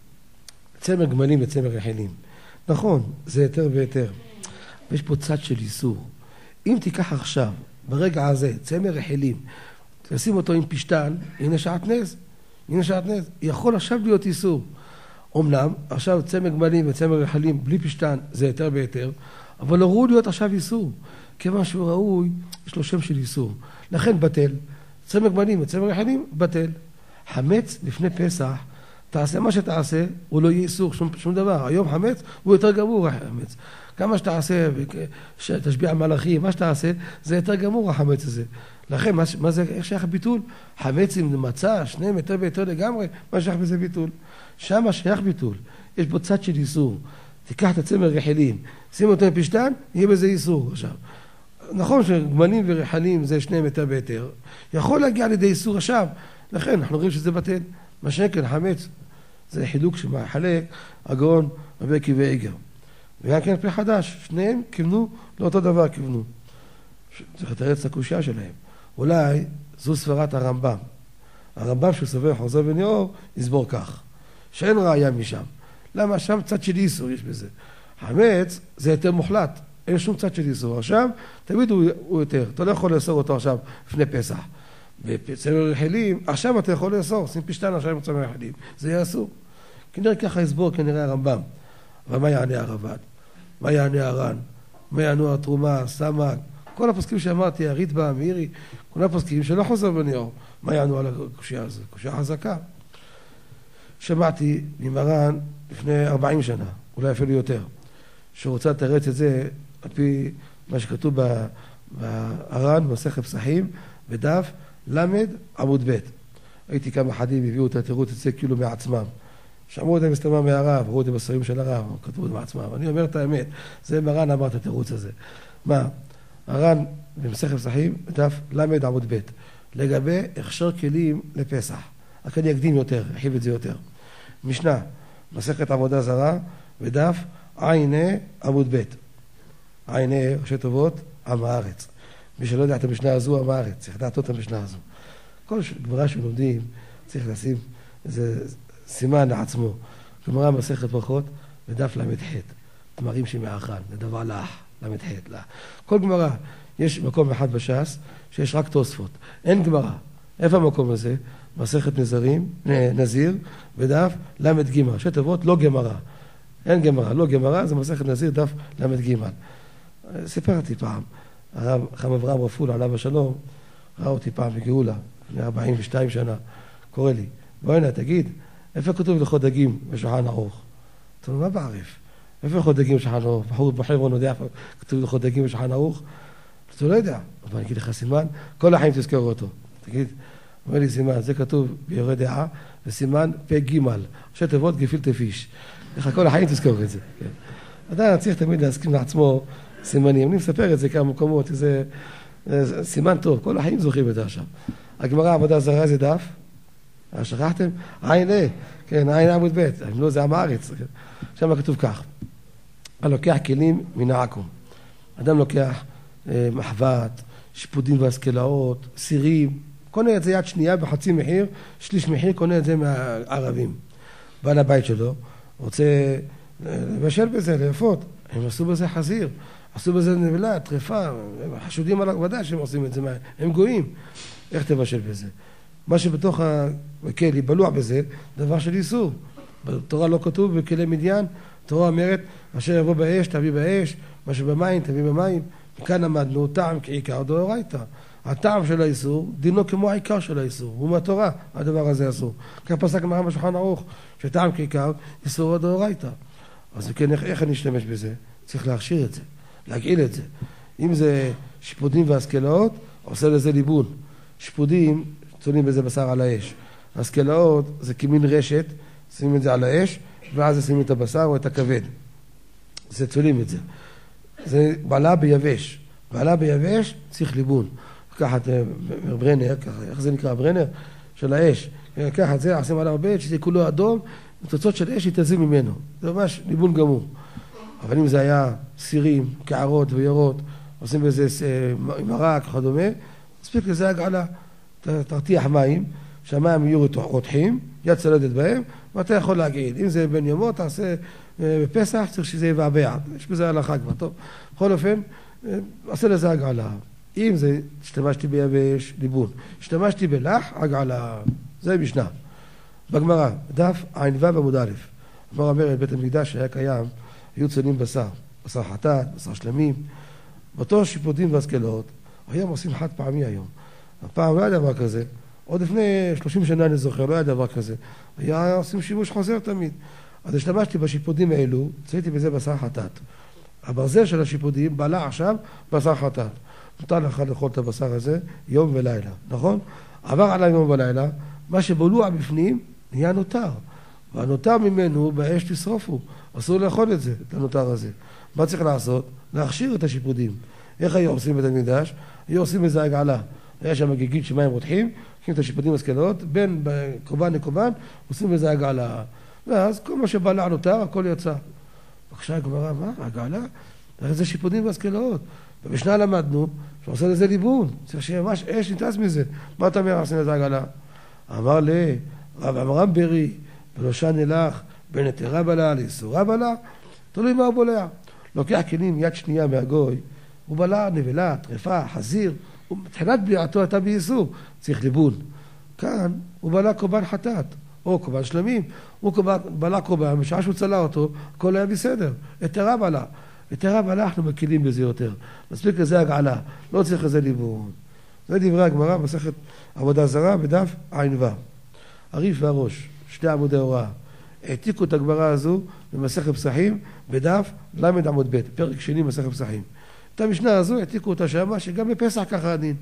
צמר גמלים וצמר רחלים. נכון, זה יותר ויותר. ויש פה צד של איסור. אם תיקח עכשיו, ברגע הזה, צמר רחלים, תשים אותו עם פשטן, הנה שעת נס. הנה שעת נס. יכול עכשיו להיות איסור. אמנם, עכשיו צמר גמלים וצמר רחלים בלי פשטן, זה יותר ויותר, אבל לא ראוי להיות עכשיו איסור. כיוון שהוא ראוי, יש לו שם של איסור. לכן בטל. צמר גמלים וצמר רחלים, בטל. חמץ לפני פסח, תעשה מה שתעשה, הוא לא יהיה איסור, שום, שום דבר. היום חמץ הוא יותר גמור החמץ. כמה שתעשה, שתשביע מלאכים, מה שתעשה, זה יותר גמור החמץ הזה. לכן, מה, מה זה, איך שייך ביטול? חמץ עם מצה, שניהם יותר ויותר לגמרי, מה שייך בזה ביטול? שם שייך ביטול. יש בו צד של איסור. תיקח את הצמר רחלים, שים אותו עם פשטן, יהיה בזה איסור עכשיו. נכון שגמלים ורחלים זה שניהם יותר ויותר. יכול להגיע לידי איסור עכשיו, לכן אנחנו רואים שזה בטל. מה שכן, חמץ, זה חילוק שמחלק הגאון רבי עקיבא איגר. וגם כן פרי חדש, שניהם כיוונו לאותו דבר כיוונו. צריך לתרץ את הקושיה שלהם. אולי זו סברת הרמב"ם. הרמב"ם שסובר חוזר וניאור, יסבור כך. שאין ראיה משם. למה? שם צד של איסור יש בזה. חמץ זה יותר מוחלט. אין שום צד של איסור. עכשיו, תמיד הוא, הוא יותר. אתה לא יכול לאסור אותו עכשיו לפני פסח. בצמר רחלים, עכשיו אתה יכול לאסור. שים פשטן עכשיו עם צמר רחלים. זה יהיה אסור. כנראה ככה יסבור כנראה הרמב"ם. אבל מה יענה הרב"ד? מה יענה הר"ן? מה יענו התרומה, סמ"ק? כל הפוסקים שאמרתי, הריטב"א, מאירי, כל הפוסקים שלא חוזר וניאור. מה יענו על הקושיה הזו? קושיה חזקה. שמעתי ממרן לפני ארבעים שנה, אולי אפילו יותר, שרוצה לתרץ את זה על פי מה שכתוב בהר"ן, במסכת פסחים, בדף למד עמוד ב'. הייתי כמה אחדים, הביאו את התירוץ את זה כאילו מעצמם. שמעו את זה מסתמה מהרב, ראו את זה בספרים של הרב, כתבו את זה מעצמם. אני אומר את האמת, זה מרן אמר את התירוץ הזה. מה? הר"ן במסכת פסחים, בדף למד עמוד ב', לגבי הכשר כלים לפסח. רק אני אקדים יותר, אחיב את זה יותר. משנה, מסכת עבודה זרה, בדף עיינה עמוד ב'. עיינה, ראשי טובות, עם הארץ. מי שלא יודע את המשנה הזו, עם הארץ, צריך לדעת את המשנה הזו. כל גמרא שלומדים, צריך לשים איזה סימן לעצמו. גמרא מסכת ברכות, בדף למ"ח. תמרים שמאכל, זה דבר לאח, למ"ח, לאח. כל גמרא, יש מקום אחד בש"ס, שיש רק תוספות. אין גמרא. איפה המקום הזה? מסכת נזרים, נזיר, בדף למד ג', ראשי תיבות לא גמרא. אין גמרא, לא גמרא, זה מסכת נזיר, דף למד ג'. סיפרתי פעם, הרב חם אברהם רפול, עליו השלום, ראה אותי פעם בגאולה, לפני ארבעים ושתיים שנה, קורא לי, בואי הנה, תגיד, איפה כתוב הלכות דגים בשולחן ערוך? אתה אומר, מה בערף? איפה הלכות דגים בשולחן ערוך? בחור בחברון יודע איפה כתוב הלכות דגים בשולחן ערוך? אתה לא יודע, אבל אני אגיד לך סימן, כל החיים תזכור אותו. תגיד, אומר לי סימן, זה כתוב ביורה דעה, וסימן פ' ג', ראשי תיבות גפילטע פיש. איך כל החיים תזכור את זה. אתה צריך תמיד להסכים לעצמו סימנים. אני מספר את זה כמה מקומות, זה, זה סימן טוב, כל החיים זוכרים את זה עכשיו. הגמרא עבודה זרה זה דף, שכחתם? עין אה, כן, עין עמוד ב', לא זה עם הארץ, שם כתוב כך, הלוקח כלים מן העכו"ם. אדם לוקח אה, מחבת, שיפודים והשכלאות, סירים, קונה את זה יד שנייה בחצי מחיר, שליש מחיר, קונה את זה מהערבים. בעל הבית שלו רוצה לבשל בזה, ליפות, הם עשו בזה חזיר, עשו בזה נבלה, טרפה, הם חשודים על העבודה שהם עושים את זה, הם גויים. איך תבשל בזה? מה שבתוך הכלי בלוע בזה, דבר של איסור. בתורה לא כתוב בכלי מדיין, התורה אומרת, אשר יבוא באש, תביא באש, מה שבמים, תביא במים. וכאן למדנו, טעם כעיקר דאורייתא. הטעם של האיסור, דינו כמו העיקר של האיסור. הוא מהתורה, הדבר הזה אסור. כך פסק גמרא בשולחן ערוך, שטעם כעיקר, איסור דאורייתא. אז כן, איך, איך אני אשתמש בזה? צריך להכשיר את זה, להגעיל את זה. אם זה שיפודים והשכלאות, עושה לזה ליבון. שיפודים, צולים בזה בשר על האש. השכלאות זה כמין רשת, שמים את זה על האש, ואז שמים את הבשר או את הכבד. זה צולים את זה. זה בעלה ביבש. בעלה ביבש צריך ליבון. לקחת ברנר, איך זה נקרא? ברנר של האש. לקחת זה, עושים עליו בית, שזה כולו אדום, ותוצאות של אש יתזים ממנו. זה ממש ליבון גמור. אבל אם זה היה סירים, קערות וירות, עושים בזה מרק, כדומה, מספיק לזה הגעלה. תרתיח מים, שהמים יהיו רותחים, יד צלדת בהם, ואתה יכול להגעיל. אם זה בן יומות, תעשה בפסח, צריך שזה יבעבע. יש בזה הלכה כבר, טוב. בכל אופן, עשה לזה הגעלה. אם זה, השתמשתי ביבש, ליבון. השתמשתי בלח, הגעלה. זה משנה. בגמרא, דף עין ו' עמוד א'. הגמרא אומרת, בית המקדש שהיה קיים, היו צולים בשר. בשר חטאת, בשר שלמים. באותו שיפודים והשכלות, היום עושים חד פעמי היום. הפעם לא היה דבר כזה. עוד לפני שלושים שנה אני זוכר, לא היה דבר כזה. היה עושים שימוש חוזר תמיד. אז השתמשתי בשיפודים האלו, צייתי בזה בשר חטאת. הברזל של השיפודים בלע עכשיו בשר חטאת. מותר לך לאכול את הבשר הזה יום ולילה, נכון? עבר עליו יום ולילה, מה שבולוע בפנים נהיה נותר. והנותר ממנו באש תשרופו. אסור לאכול את זה, את הנותר הזה. מה צריך לעשות? להכשיר את השיפודים. איך היו עושים בית המקדש? היו עושים איזה הגעלה. היה שם גיגית שמים רותחים, עושים את השיפודים השכלות, בין קורבן לקורבן, עושים איזה הגעלה. ואז כל מה שבלע נותר, הכל יצא. בבקשה הגמרא, מה? הגעלה? זה שיפודים והשכלות. במשנה למדנו, שעושה לזה ליבון. צריך שממש אש נתעש מזה. מה אתה אומר, עושים לזה הגעלה? אמר לי, רב אמרם ברי, בלושן נלך, בין היתרה בלע לאיסורה בלע, תלוי מה הוא בולע. לוקח כלים יד שנייה מהגוי, הוא בלע נבלה, טרפה, חזיר, תחילת בליעתו הייתה באיסור, צריך ליבון. כאן הוא בלע קורבן חטאת, או קורבן שלמים, הוא בלע קורבן, בשעה שהוא צלע אותו, הכל היה בסדר. היתרה בלע. היתרה בלע, אנחנו מקילים בזה יותר. מספיק לזה הגעלה, לא צריך לזה ליבון. זה דברי הגמרא, מסכת עבודה זרה, בדף עין ו'. הריף והראש, שתי עמודי הוראה. העתיקו את הגמרא הזו במסכת פסחים, בדף למד עמוד ב', פרק שני מסכת פסחים. את המשנה הזו העתיקו אותה שמה, שגם בפסח ככה הדין.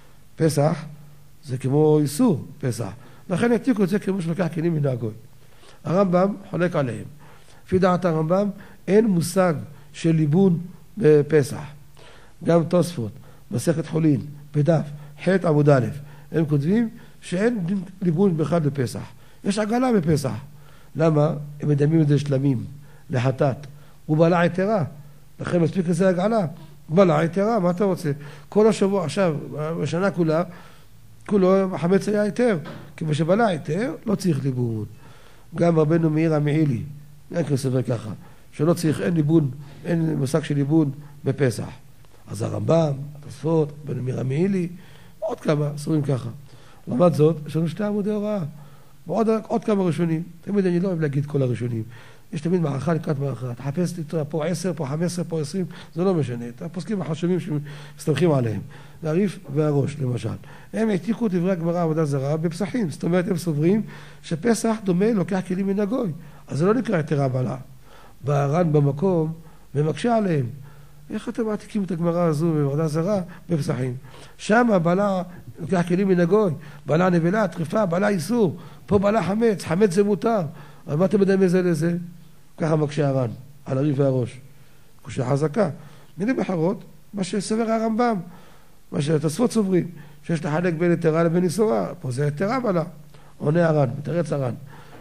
פסח זה כמו איסור פסח. לכן העתיקו את זה כמו שלוקח כלים מן הגוי. הרמב"ם חולק עליהם. לפי דעת הרמב"ם אין מושג של ליבון בפסח. גם תוספות, מסכת חולין, בדף ח' עמוד א', הם כותבים שאין ליבון בכלל בפסח. יש עגלה בפסח. למה? הם מדמים את זה שלמים, לחטאת. הוא בלע היתרה. לכן מספיק לזה הגעלה. בלע היתרה, מה אתה רוצה? כל השבוע, עכשיו, בשנה כולה, כולו החמץ היה היתר. כי בשבלע היתר, לא צריך ליבון. גם רבנו מאיר המעילי, אין כסבר ככה, שלא צריך, אין ליבון, אין מושג של ליבון בפסח. אז הרמב"ם, התוספות, רבנו מאיר המעילי, עוד כמה, סורים ככה. לעומת זאת, יש לנו שתי עמודי הוראה. ועוד עוד כמה ראשונים. תמיד אני לא אוהב להגיד כל הראשונים. יש תמיד מערכה לקראת מערכה. תחפש פה עשר, פה חמש עשרה, פה עשרים, זה לא משנה. את הפוסקים החשובים שמסתמכים עליהם. הריף והראש, למשל. הם העתיקו דברי הגמרא עבודה זרה בפסחים. זאת אומרת, הם סוברים שפסח דומה לוקח כלים מן הגוי. אז זה לא נקרא היתרה בלע. בהר"ן במקום ומקשה עליהם. איך אתם מעתיקים את הגמרא הזו בעבודה זרה בפסחים? שם הבלע לוקח כלים מן הגוי. בלע נבלה, טרפה, בלע איסור. פה בלע חמץ, חמץ זה מותר. אז מה אתם יודעים מזה לזה? ככה מקשה הר"ן, על הריף והראש. קושה חזקה. מילים אחרות, מה שסובר הרמב"ם, מה שהתוספות סוברים, שיש לחלק בין יתרה לבין איסורה, פה זה יתרה בלה. עונה הר"ן, מתרץ הר"ן,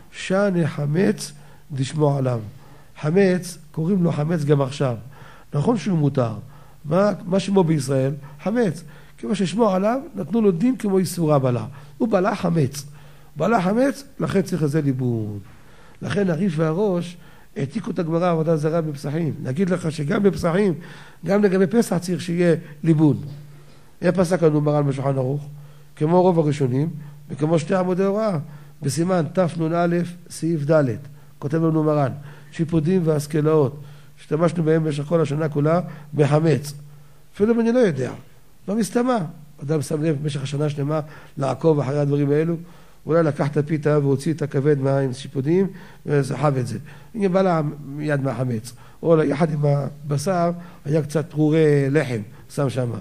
שני חמץ לשמוע עליו. חמץ, קוראים לו חמץ גם עכשיו. נכון שהוא מותר. מה, מה שמו בישראל? חמץ. כמו ששמוע עליו, נתנו לו דין כמו איסורה בלה. הוא בלה חמץ. בלה חמץ, לכן צריך לזה ליבון. לכן הריף והראש העתיקו את הגמרא עבודה זרה בפסחים. נגיד לך שגם בפסחים, גם לגבי פסח צריך שיהיה ליבון. היה פסק לנו מרן בשולחן ערוך, כמו רוב הראשונים, וכמו שתי עמודי הוראה, בסימן תנ"א סעיף ד', כותב לנו מרן, שיפודים והשכלאות, השתמשנו בהם במשך כל השנה כולה בחמץ. אפילו אם אני לא יודע, לא מסתמה. אדם שם לב במשך השנה שלמה לעקוב אחרי הדברים האלו, אולי לקח את הפיתה והוציא את הכבד מהמים שיפודים וסחב את זה. הנה בא לה מיד מהחמץ. או יחד עם הבשר היה קצת רורי לחם, שם שם.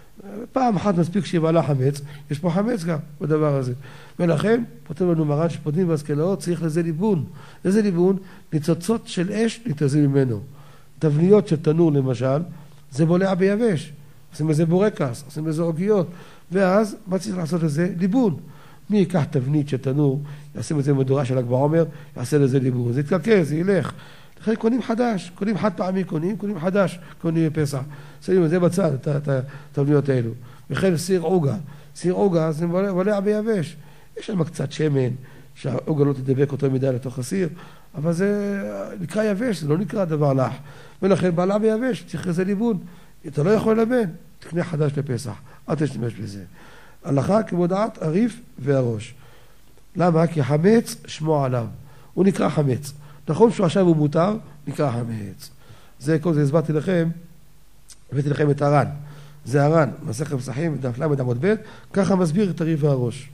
פעם אחת מספיק שבא לה חמץ, יש פה חמץ גם בדבר הזה. ולכן, פותח לנו מרן שפודים והשכלאות, צריך לזה ליבון. איזה ליבון? ניצוצות של אש ניתזים ממנו. תבניות של תנור למשל, זה בולע ביבש. עושים לזה בורקס, עושים לזה עוגיות. ואז, מה צריך לעשות לזה? ליבון. מי ייקח תבנית של תנור, יעשה את זה במדורה של ל"ג בעומר, יעשה לזה ליבון. זה יתקלקל, זה ילך. לכן קונים חדש, קונים חד פעמי קונים, קונים חדש, קונים בפסח. שמים את זה בצד, את התבניות האלו. וכן סיר עוגה. סיר עוגה זה בולע ביבש. יש שם קצת שמן, שהעוגה לא תדבק אותו מדי לתוך הסיר, אבל זה נקרא יבש, זה לא נקרא דבר לח. ולכן בלע ביבש, צריך לזה ליבון. אתה לא יכול ללבן, תקנה חדש לפסח. אל תשתמש בזה. הלכה כמו דעת הריף והראש. למה? כי חמץ שמו עליו. הוא נקרא חמץ. נכון שהוא עכשיו הוא מותר, נקרא חמץ. זה כל זה הסברתי לכם, הבאתי לכם את הר"ן. זה הר"ן, מסכת פסחים, דף ל' עמוד ב', ככה מסביר את הריף והראש.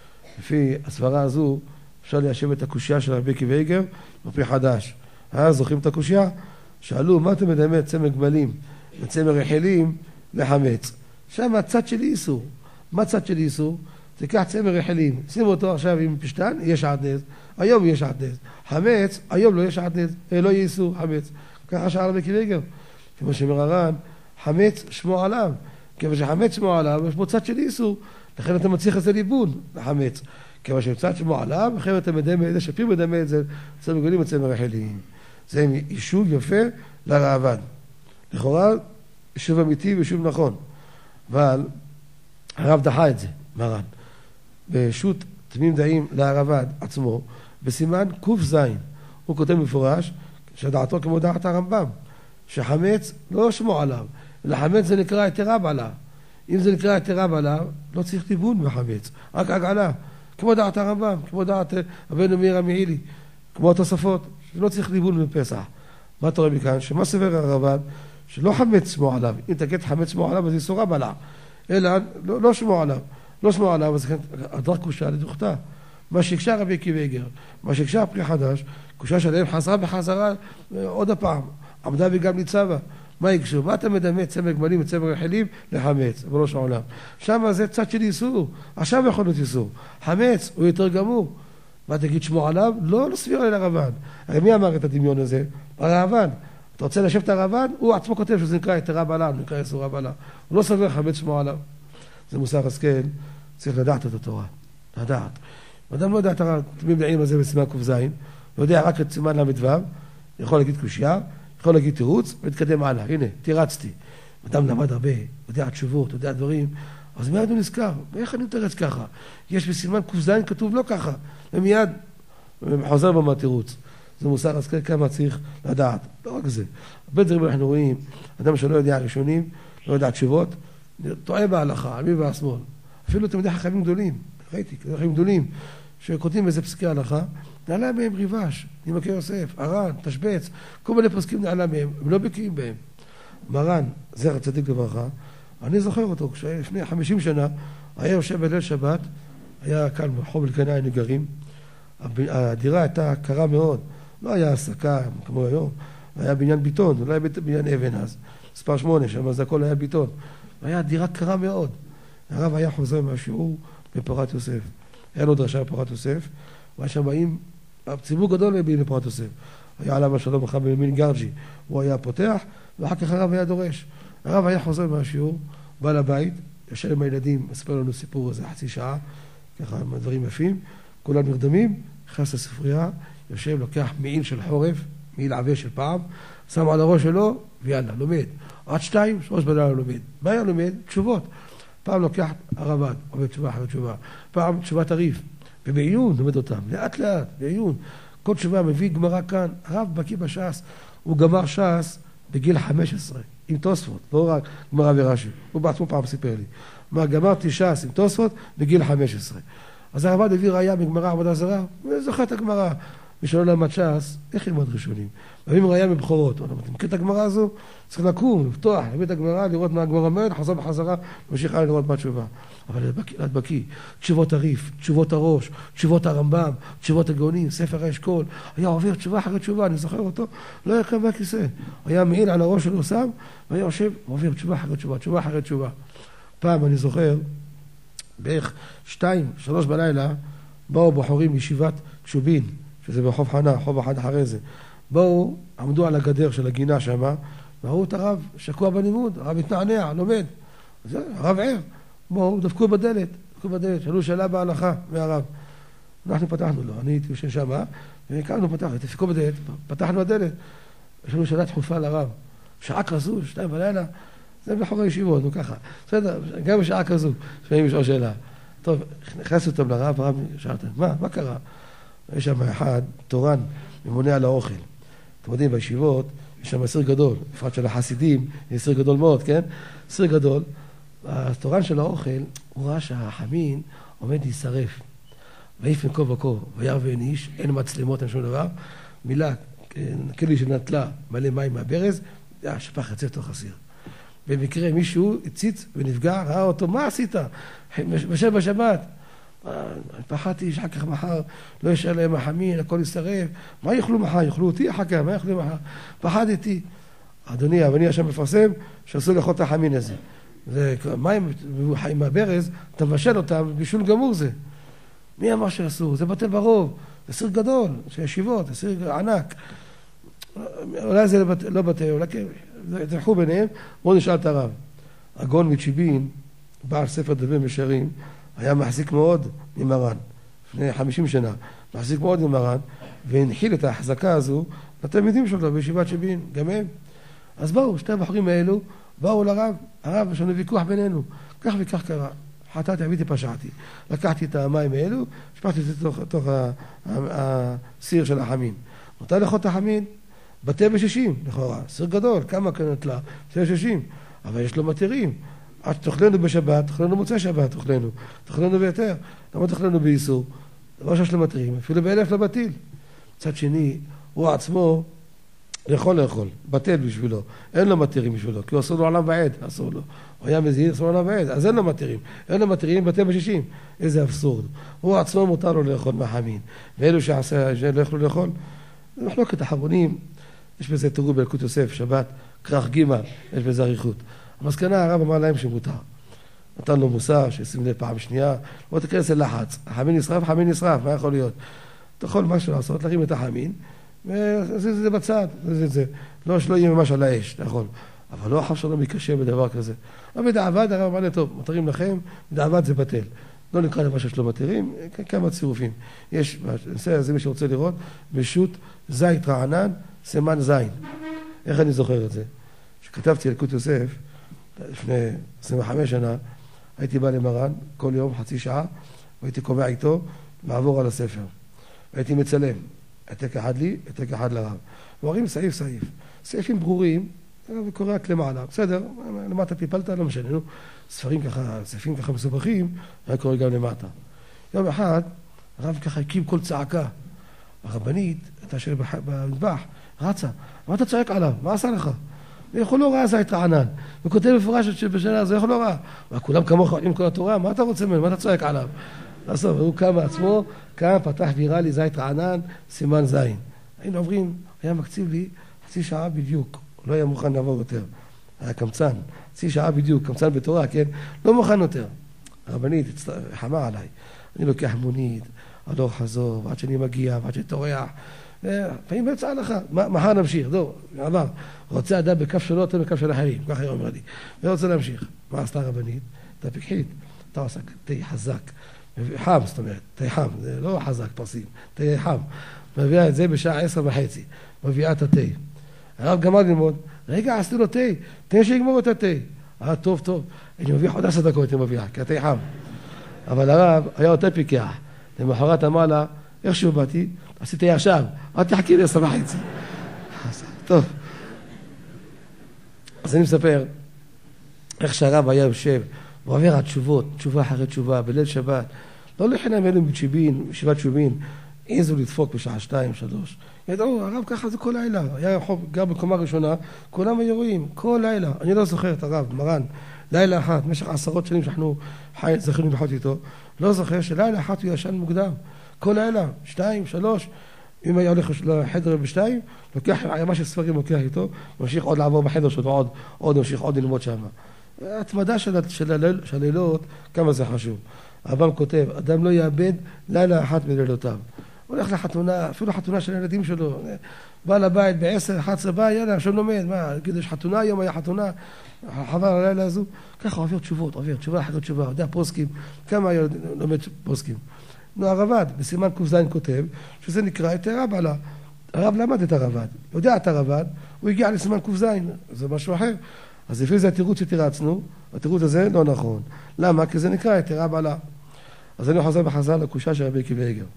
לפי הסברה הזו, אפשר ליישב את הקושייה של רבי עקיבא איגר, בפרי חדש. אז זוכרים את הקושייה? שאלו, מה אתם מדמה צמר גמלים וצמר רחלים לחמץ? שם הצד שלי איסור. מה צד שלי איסור? תיקח צמר רחלים, שים אותו עכשיו עם פשטן, יש שעטנז. היום יש שעטנז. חמץ, היום לא יש שעטנז, לא יהיה איסור חמץ. ככה שאל רבי עקיבא איגר. כמו שאומר הר"ן, חמץ שמו עליו. כיוון שחמץ שמו עליו, יש בו צד של איסור. לכן אתה מצליח את זה ליבון לחמץ. כיוון שצד שמו עליו, לכן אתה מדמה, איזה שפיר מדמה את זה, צמר גמלים וצמר רחלים. זה יישוב יפה לראב"ד. לכאורה, יישוב אמיתי ויישוב נכון. אבל הרב דחה את זה, מרן. בשו"ת תמים דעים לראב"ד עצמו, בסימן ק"ז, הוא כותב מפורש, שדעתו כמו דעת הרמב"ם, שחמץ לא שמו עליו, אלא חמץ זה נקרא יתרה בלה. אם זה נקרא יתרה בלה, לא צריך ליבון בחמץ, רק הגעלה. כמו דעת הרמב"ם, כמו דעת רבנו מאיר המעילי, כמו התוספות, שלא צריך ליבון בפסח. מה אתה רואה מכאן? שמה סבר הרב"ד? שלא חמץ שמו עליו. אם תקט חמץ שמו עליו, אז היא סורה בלה. אלא לא, לא שמו עליו. לא שמו עליו, אז הדרך קושה לדוכתה. מה שהקשה רבי עקיבא איגר, מה שהקשה פרי חדש, קושה שלהם חזרה בחזרה עוד הפעם. עמדה וגם ניצבה. מה יקשו? מה אתה מדמה צמר גמלים וצמר רחלים לחמץ, בראש העולם? שם זה צד של איסור. עכשיו יכול להיות איסור. חמץ הוא יותר גמור. מה תגיד שמו עליו? לא, לא סביר על הרב"ד. הרי מי אמר את הדמיון הזה? הרב"ד. אתה רוצה לשבת את הרב"ד? הוא עצמו כותב שזה נקרא יתרה בלה, נקרא איסורה בלה. הוא לא סביר חמץ שמו עליו. זה מוסר השכל, צריך לדעת את התורה. לדעת. אדם לא יודע את התמים דעים הזה בסימן ק"ז, לא יודע רק את סימן ל"ו, יכול להגיד קושייה, יכול להגיד תירוץ, ולהתקדם הלאה. הנה, תירצתי. אדם למד הרבה, יודע תשובות, יודע דברים, אז מיד הוא נזכר. איך אני מתרץ ככה? יש בסימן ק"ז כתוב לא ככה, ומיד חוזר במה תירוץ. זה מוסר השכל כמה צריך לדעת. לא רק זה. הרבה דברים אנחנו רואים, אדם שלא יודע ראשונים, לא יודע תשובות, טועה בהלכה, עמי והשמאל. אפילו תלמידי חכמים גדולים, ראיתי, חכמים גדולים, שכותבים איזה פסקי הלכה, נעלה מהם ריבש, נימקי יוסף, הר"ן, תשבץ, כל מיני פסקים נעלה מהם, הם לא בקיאים בהם. מרן, זכר צדיק לברכה, אני זוכר אותו, כשלפני חמישים שנה, היה יושב בליל שבת, היה כאן ברחוב אלקנה, היינו גרים, הדירה הייתה קרה מאוד, לא היה עסקה כמו היום, היה בניין ביטון, לא היה בניין אבן אז, מספר שמונה, שם אז הכל היה ביטון, היה דירה קרה מאוד. הרב היה חוזר מהשיעור בפרת יוסף, היה לו דרשה בפרת יוסף, והיה שם באים, הציבור גדול היה באים לפרת יוסף. היה עליו השלום אחד במימין גרג'י, הוא היה פותח, ואחר כך הרב היה דורש. הרב היה חוזר מהשיעור, בא לבית, יושב עם הילדים, מספר לנו סיפור איזה חצי שעה, ככה דברים יפים, כולם נרדמים, נכנס לספרייה, יושב, לוקח מעיל של חורף, מעיל עבה של פעם, שם על הראש שלו, ויאללה, לומד. עד שתיים, שלוש בלילה לומד. מה היה לומד? תשובות. פעם לוקח הרב"ד, עובד תשובה אחרי תשובה. פעם תשובת הריף, ובעיון לומד אותם, לאט לאט, בעיון. כל תשובה מביא גמרא כאן, הרב בקיא בש"ס, הוא גמר ש"ס בגיל חמש עשרה, עם תוספות, לא רק גמרא ורש"י. הוא בעצמו פעם סיפר לי. מה, גמרתי ש"ס עם תוספות בגיל חמש עשרה. אז הרב"ד הביא ראיה מגמרא עבודה זרה, וזוכר את הגמרא. מי שלא למד ש"ס, איך ילמד ראשונים? מביאים ראיה מבכורות. אתה מכיר את הגמרא הזו? צריך לקום, לפתוח, להביא את הגמרא, לראות מה הגמרא אומרת, לחזור בחזרה, ממשיך הלאה לראות מה התשובה. אבל את בקיא, תשובות הריף, תשובות הראש, תשובות הרמב"ם, תשובות הגאונים, ספר האשכול, היה עובר תשובה אחרי תשובה, אני זוכר אותו, לא היה קם מהכיסא. היה מעיל על הראש שלו שם, והיה יושב, עובר תשובה אחרי תשובה, תשובה אחרי תשובה. פעם אני זוכר, בערך שתיים, שלוש בלילה, באו בחורים מישיבת תשובין, שזה ברחוב חנה, חוב אחד אחרי זה. באו, עמדו על הגדר של הגינה שם, וראו את הרב שקוע בלימוד, הרב מתנענע, לומד. זה, הרב ער. באו, דפקו בדלת, דפקו בדלת, שאלו שאלה בהלכה מהרב. אנחנו פתחנו לו, אני הייתי יושן שם, והקמנו פתח, דפקו בדלת, פתחנו בדלת. שאלו שאלה דחופה לרב. שעה כזו, שתיים בלילה, זה בחורי ישיבות, נו ככה. בסדר, גם בשעה כזו, שמים לשאול שאלה. טוב, נכנסו אותם לרב, הרב שאלתם, מה, מה קרה? יש שם אחד, תורן, ממונה על האוכל. אתם יודעים, בישיבות, יש שם סיר גדול, בפרט של החסידים, יש סיר גדול מאוד, כן? סיר גדול. התורן של האוכל, הוא ראה שהחמין עומד להישרף. ויפן כה וכה, וירא ואין איש, אין מצלמות, אין שום דבר. מילה, כלי שנטלה מלא מים מהברז, שפך יצא תוך הסיר. במקרה מישהו הציץ ונפגע, ראה אותו, מה עשית? בשב בשבת. פחדתי שאחר כך מחר לא ישאר להם החמין, הכל ישרף. מה יאכלו מחר? יאכלו אותי אחר כך, מה יאכלו מחר? פחדתי. אדוני, אבל אני עכשיו מפרסם שאסור לאכול את החמין הזה. ומים עם הברז, אתה מבשל אותם, בישול גמור זה. מי אמר שאסור? זה בטל ברוב. זה סיר גדול, של ישיבות, זה סיר ענק. אולי זה לא בטל, אולי כן, תלכו ביניהם. בואו נשאל את הרב. הגאון מצ'יבין, בעל ספר דברים ישרים, היה מחזיק מאוד ממרן, לפני חמישים שנה, מחזיק מאוד ממרן, והנחיל את ההחזקה הזו לתלמידים שלו בישיבת שבין, גם הם. אז באו, שתי הבחורים האלו, באו לרב, הרב, יש לנו ויכוח בינינו, כך וכך קרה. חטאתי, הביתי, פשעתי. לקחתי את המים האלו, שפכתי את זה תוך, תוך הסיר של החמין. מותר לאכול את החמין? בתי בשישים, לכאורה, סיר גדול, כמה כאן נטלה? בתי בשישים, אבל יש לו מתירים. עד תאכלנו בשבת, תאכלנו מוצאי שבת, תאכלנו, תאכלנו ביתר, למה תאכלנו באיסור? דבר שיש לו מתירים, אפילו באלף לא בטיל. מצד שני, הוא עצמו יכול לאכול, בטל בשבילו, אין לו מתירים בשבילו, כי הוא אסור לו עולם ועד, אסור לו. הוא היה מזהיר, אסור לו עולם ועד, אז אין לו מתירים, אין לו מתירים בתי בשישים, איזה אבסורד. הוא עצמו מותר לו לאכול מהחמין, ואלו שעשה, לא יכלו לאכול, זה מחלוקת אחרונים, יש בזה תראו בילקוט יוסף, שבת, כרך ג', יש בזה אריכות. המסקנה, הרב אמר להם שמותר. נתן לו מוסר, שישים לב פעם שנייה, בוא תכנס אל לחץ, החמין נשרף, חמין נשרף, מה יכול להיות? אתה יכול משהו לעשות, להרים את החמין, וזה זה בצד, זה זה, לא שלא יהיה ממש על האש, אתה יכול. אבל לא אחר שלא מקשה בדבר כזה. אבל בדעבד, הרב אמר לי, טוב, מותרים לכם, בדעבד זה בטל. לא נקרא למה שיש לו מתירים, כמה צירופים. יש, זה מי שרוצה לראות, בשו"ת זית רענן, סימן זין. איך אני זוכר את זה? כשכתבתי ילקוט יוסף, לפני עשרים וחמש שנה, הייתי בא למרן כל יום חצי שעה, והייתי קובע איתו לעבור על הספר. והייתי מצלם, העתק אחד לי, העתק אחד לרב. ואומרים סעיף סעיף. סעיפים ברורים, וקורא רק למעלה. בסדר, למטה פיפלת, לא משנה, נו. ספרים ככה, סעיפים ככה מסובכים, היה קורא גם למטה. יום אחד, הרב ככה הקים כל צעקה. הרבנית, הייתה שלי במטבח, רצה, מה אתה צועק עליו? מה עשה לך? ויכול לא רע זית רענן. וכותב מפורש שבשנה הזו, יכול לא רע. וכולם כמוך עם כל התורה, מה אתה רוצה ממנו? מה אתה צועק עליו? בסוף, הוא קם בעצמו, קם, פתח ויראה לי זית רענן, סימן זין. היינו עוברים, היה מקציב לי חצי שעה בדיוק. לא היה מוכן לעבור יותר. היה קמצן, חצי שעה בדיוק, קמצן בתורה, כן? לא מוכן יותר. הרבנית חמה עליי. אני לוקח מונית, הלוך חזור, ועד שאני מגיע, ועד שאני תורח, לפעמים באמצע ההלכה, מחר נמשיך, זהו, עבר. רוצה אדם בכף שלו, יותר בכף של אחרים, ככה היא אומר לי. ורוצה להמשיך. מה עשתה הרבנית? אתה פיקחית, אתה עושה תה חזק, חם, זאת אומרת, תה חם, זה לא חזק פרסים, תה חם. מביאה את זה בשעה עשר וחצי, מביאה את התה. הרב גמר ללמוד, רגע, עשיתי לו תה, תן שיגמור את התה. אה, טוב, טוב, אני מביא עוד עשר דקות, אני מביא, כי התה חם. אבל הרב היה יותר פיקח. למחרת אמר לה, איך שהוא באתי, עשיתי עכשיו, אל תחכי לי עשר וחצי. טוב. אז אני מספר, איך שהרב היה יושב, ועובר התשובות, תשובה אחרי תשובה, בליל שבת, לא לחינם אלו מצ'יבין, ישיבת שובין, איזו לדפוק בשעה שתיים, שלוש. ידעו, הרב ככה זה כל לילה, היה רחוב, גר בקומה ראשונה, כולם היו רואים, כל לילה, אני לא זוכר את הרב, מרן, לילה אחת, במשך עשרות שנים שאנחנו חי, זכינו לחיות איתו, לא זוכר שלילה אחת הוא ישן מוקדם, כל לילה, שתיים, שלוש, אם היה הולך לחדר בשתיים, לוקח ערימה של ספרים, לוקח איתו, ממשיך עוד לעבור בחדר שלו, עוד, עוד ממשיך עוד ללמוד שם. התמדה של, של, הליל, של הלילות, כמה זה חשוב. הרמב"ם כותב, אדם לא יאבד לילה אחת מלילותיו. הולך לחתונה, אפילו חתונה של הילדים שלו, בא לבית בעשר, אחת עשרה, בא, יאללה, עכשיו לומד, מה, נגיד, יש חתונה היום, היה חתונה, חבל הלילה הזו, ככה עובר תשובות, עובר תשובה אחת תשובה, יודע פוסקים, כמה היה לומד פוסקים. נו, הרב"ד, בסימן ק"ז כותב, שזה נקרא את הרב עלה. הרב למד את הרב"ד, יודע את הרב"ד, הוא הגיע לסימן ק"ז, זה משהו אחר. אז לפי זה התירוץ שתירצנו, התירוץ הזה לא נכון. למה? כי זה נקרא את הרב עלה. אז אני חוזר בחזרה לקושה של רבי עקיבא איגר.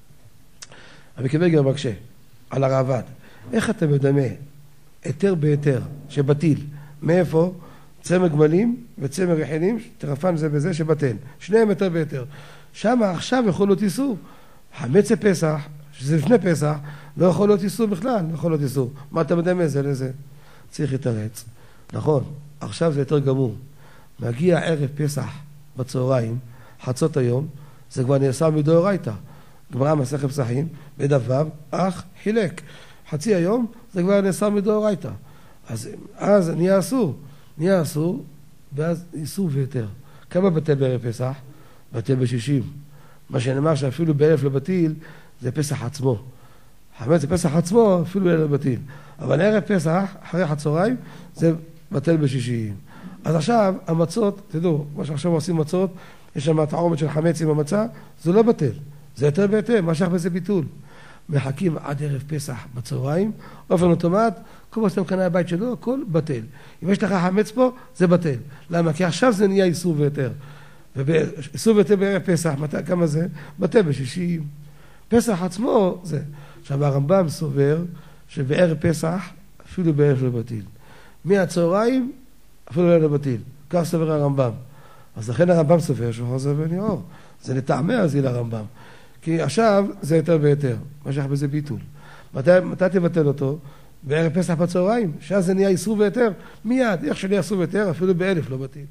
רבי עקיבא איגר מקשה על הרב"ד. איך אתה מדמה היתר בהיתר שבטיל? מאיפה? צמר גמלים וצמר יחידים, תרפן זה בזה שבטל. שניהם היתר בהיתר. שם עכשיו יכול להיות איסור. חמץ פסח, שזה לפני פסח, לא יכול להיות איסור בכלל, לא יכול להיות איסור. מה אתה מדמה זה לזה? צריך לתרץ. נכון, עכשיו זה יותר גמור. מגיע ערב פסח בצהריים, חצות היום, זה כבר נעשה מדאורייתא. גמרא מסכת פסחים, בדף ו', אך חילק. חצי היום זה כבר נעשה מדאורייתא. אז, אז נהיה אסור. נהיה אסור, ואז איסור ויותר. כמה בטל בערב פסח? בטל בשישים. מה שנאמר שאפילו באלף לבטיל, זה פסח עצמו. חמץ זה פסח עצמו, אפילו באלף לבטיל. אבל ערב פסח, אחרי הצהריים, זה בטל בשישים. אז עכשיו, המצות, תדעו, מה שעכשיו עושים מצות, יש שם תערובת של חמץ עם המצה, זה לא בטל. זה יותר ויותר, מה שאחר בזה ביטול. מחכים עד ערב פסח בצהריים, אופן אוטומט, כל מה שאתם קנה הבית שלו, הכל בטל. אם יש לך חמץ פה, זה בטל. למה? כי עכשיו זה נהיה איסור ויותר. ואיסור ויותר בערב פסח, מתי, כמה זה? בטל בשישים. פסח עצמו זה. עכשיו הרמב"ם סובר שבערב פסח, אפילו בערב לא בטיל. מהצהריים, אפילו לא בטיל. כך סובר הרמב"ם. אז לכן הרמב"ם סובר שהוא חוזר בניאור. זה לטעמי הזיל הרמב"ם. כי עכשיו זה יותר ויותר. מה שאנחנו בזה ביטול. מתי, מתי תבטל אותו? בערב פסח בצהריים. שאז זה נהיה איסור ויותר. מיד, איך שנהיה איסור ויותר, אפילו באלף לא בטיל.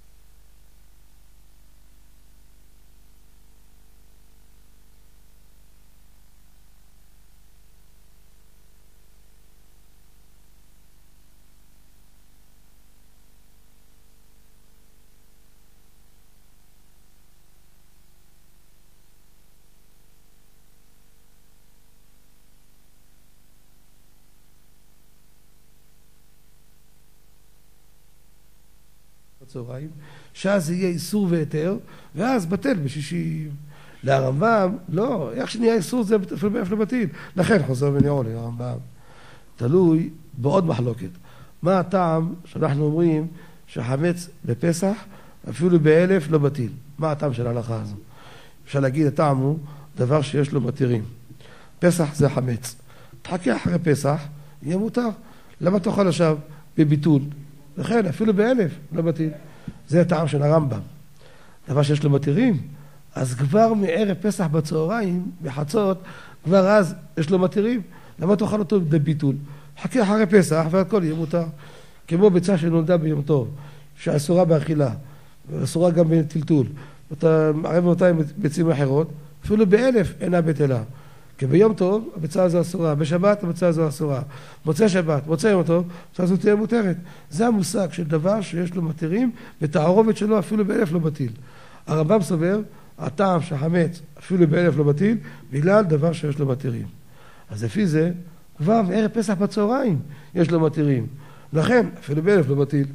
צהריים, שאז יהיה איסור ויתר, ואז בטל בשישים. לרמב"ם, לא, איך שנהיה איסור זה אפילו באף לבטיל. לכן חוזר וניאור לרמב"ם. תלוי בעוד מחלוקת. מה הטעם שאנחנו אומרים שחמץ בפסח אפילו באלף לא בטיל? מה הטעם של ההלכה הזו? אפשר להגיד, הטעם הוא דבר שיש לו מתירים. פסח זה חמץ. תחכה אחרי פסח, יהיה מותר. למה תאכל עכשיו בביטול? לכן, אפילו באלף, לא בטיל. זה הטעם של הרמב"ם. דבר שיש לו מתירים, אז כבר מערב פסח בצהריים, בחצות, כבר אז יש לו מתירים. למה תאכל אותו בביטול? חכה אחרי פסח, והכל יהיה מותר. כמו ביצה שנולדה ביום טוב, שאסורה באכילה, ואסורה גם בטלטול. אתה מערב אותה עם ביצים אחרות, אפילו באלף אינה בטלה. כי ביום טוב הביצה הזו אסורה, בשבת הביצה הזו אסורה, מוצא שבת, מוצא יום טוב, הביצה הזו תהיה מותרת. זה המושג של דבר שיש לו מתירים, ותערובת שלו אפילו באלף לא בטיל. הרמב"ם סובר, הטעם שהחמץ אפילו באלף לא בטיל, בגלל דבר שיש לו מתירים. אז לפי זה, כבר בערב פסח בצהריים יש לו מתירים. לכן, אפילו באלף לא מטיל.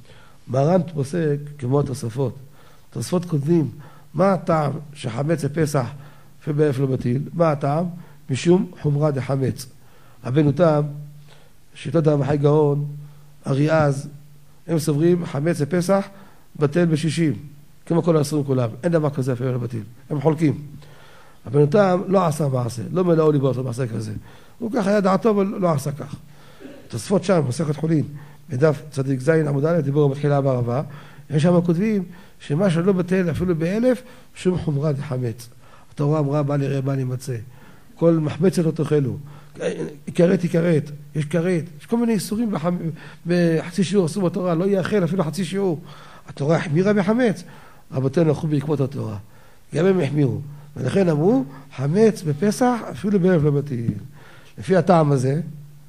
מרן פוסק כמו התוספות. תוספות כותבים, מה הטעם שחמץ לפסח אפילו באלף לא מטיל? מה הטעם? משום חומרה דחמץ. רבנו תם, שיטות הרמח"י גאון, אריאז, הם סוברים חמץ לפסח בטל בשישים, כמו כל העשרים כולם. אין דבר כזה אפילו לא מטיל. הם חולקים. רבנו תם לא עשה מעשה, לא מלאו ליבו לעשות מעשה כזה. הוא ככה היה דעתו, אבל לא עשה כך. תוספות שם, מסכת חולין, בדף צדיק זין עמוד א', דיבור המתחילה בערבה, יש שם כותבים שמה שלא בטל אפילו באלף, שום חומרה דחמץ. התורה אמרה, בא לראה, בא להימצא. כל מחמצת לא תאכלו. עיקרת עיקרת, יש כרת, יש כל מיני איסורים בחמ... בחצי שיעור, אסור בתורה, לא יאכל אפילו חצי שיעור. התורה החמירה בחמץ, רבותינו הלכו בעקבות התורה. גם הם החמירו. ולכן אמרו, חמץ בפסח אפילו בערב לא מטיל. לפי הטעם הזה,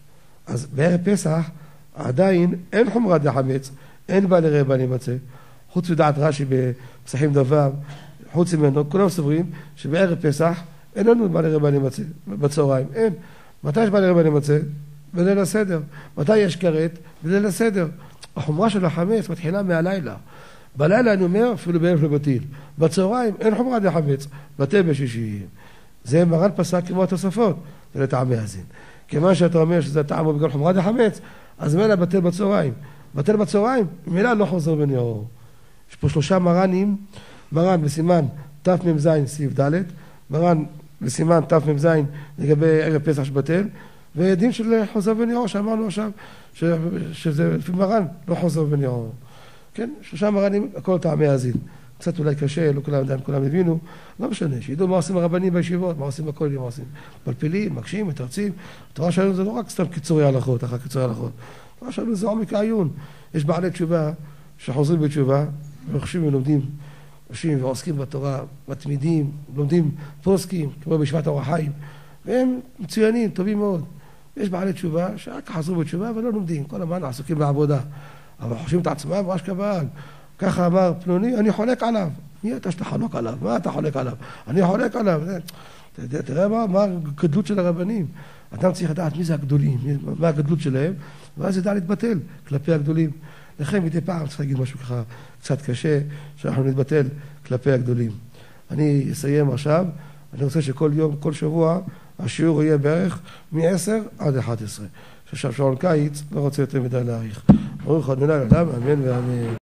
אז בערב פסח עדיין אין חומרת דחמץ, אין בא לראה בא להימצא. חוץ מדעת רש"י בפסחים דבר, חוץ ממנו, כולם סוברים שבערב פסח אין לנו בא לראה בא להימצא, בצהריים, אין. מתי יש בא לראה בא להימצא? בליל הסדר. מתי יש כרת? בליל הסדר. החומרה של החמץ מתחילה מהלילה. בלילה אני אומר, אפילו בערב לא מטיל. בצהריים אין חומרת דחמץ, בטל בשישים. זה מרן פסק כמו התוספות, זה לטעמי הזין. כיוון שאתה אומר שזה טעם הוא בגלל חומרת דחמץ, אז מילא בטל בצהריים. בטל בצהריים, מילא לא חוזר בניעור. יש פה שלושה מרנים, מרן בסימן תמ"ז סעיף ד', מרן בסימן תמ"ז לגבי ערב פסח שבטל, ודין של חוזר בניעור שאמרנו עכשיו, ש... שזה לפי מרן לא חוזר בניעור. כן, שלושה מרנים, הכל טעמי הזין. קצת אולי קשה, לא כולם עדיין, כולם הבינו, לא משנה, שידעו מה עושים הרבנים בישיבות, מה עושים בכל, מה עושים פלפלים, מקשים, מתרצים. התורה שלנו זה לא רק סתם קיצורי הלכות, אחר קיצורי הלכות. התורה שלנו זה עומק העיון. יש בעלי תשובה שחוזרים בתשובה, וחושבים ולומדים, חושבים ועוסקים בתורה, מתמידים, לומדים פוסקים, כמו בישיבת אור החיים, והם מצוינים, טובים מאוד. יש בעלי תשובה שרק חזרו בתשובה ולא לומדים, כל הזמן עסוקים בעבודה. אבל חושבים את עצמם ממש כבעל. ככה אמר פלוני, אני חולק עליו. מי אתה שאתה חולק עליו? מה אתה חולק עליו? אני חולק עליו. תראה מה, מה הגדלות של הרבנים. אדם צריך לדעת מי זה הגדולים, מה הגדלות שלהם, ואז ידע להתבטל כלפי הגדולים. לכן מדי פעם צריך להגיד משהו ככה קצת קשה, שאנחנו נתבטל כלפי הגדולים. אני אסיים עכשיו, אני רוצה שכל יום, כל שבוע, השיעור יהיה בערך מ-עשר עד אחת עשרה. שעכשיו שעון קיץ, לא רוצה יותר מדי להאריך. ברוך ה' לעולם, אמן ואמן.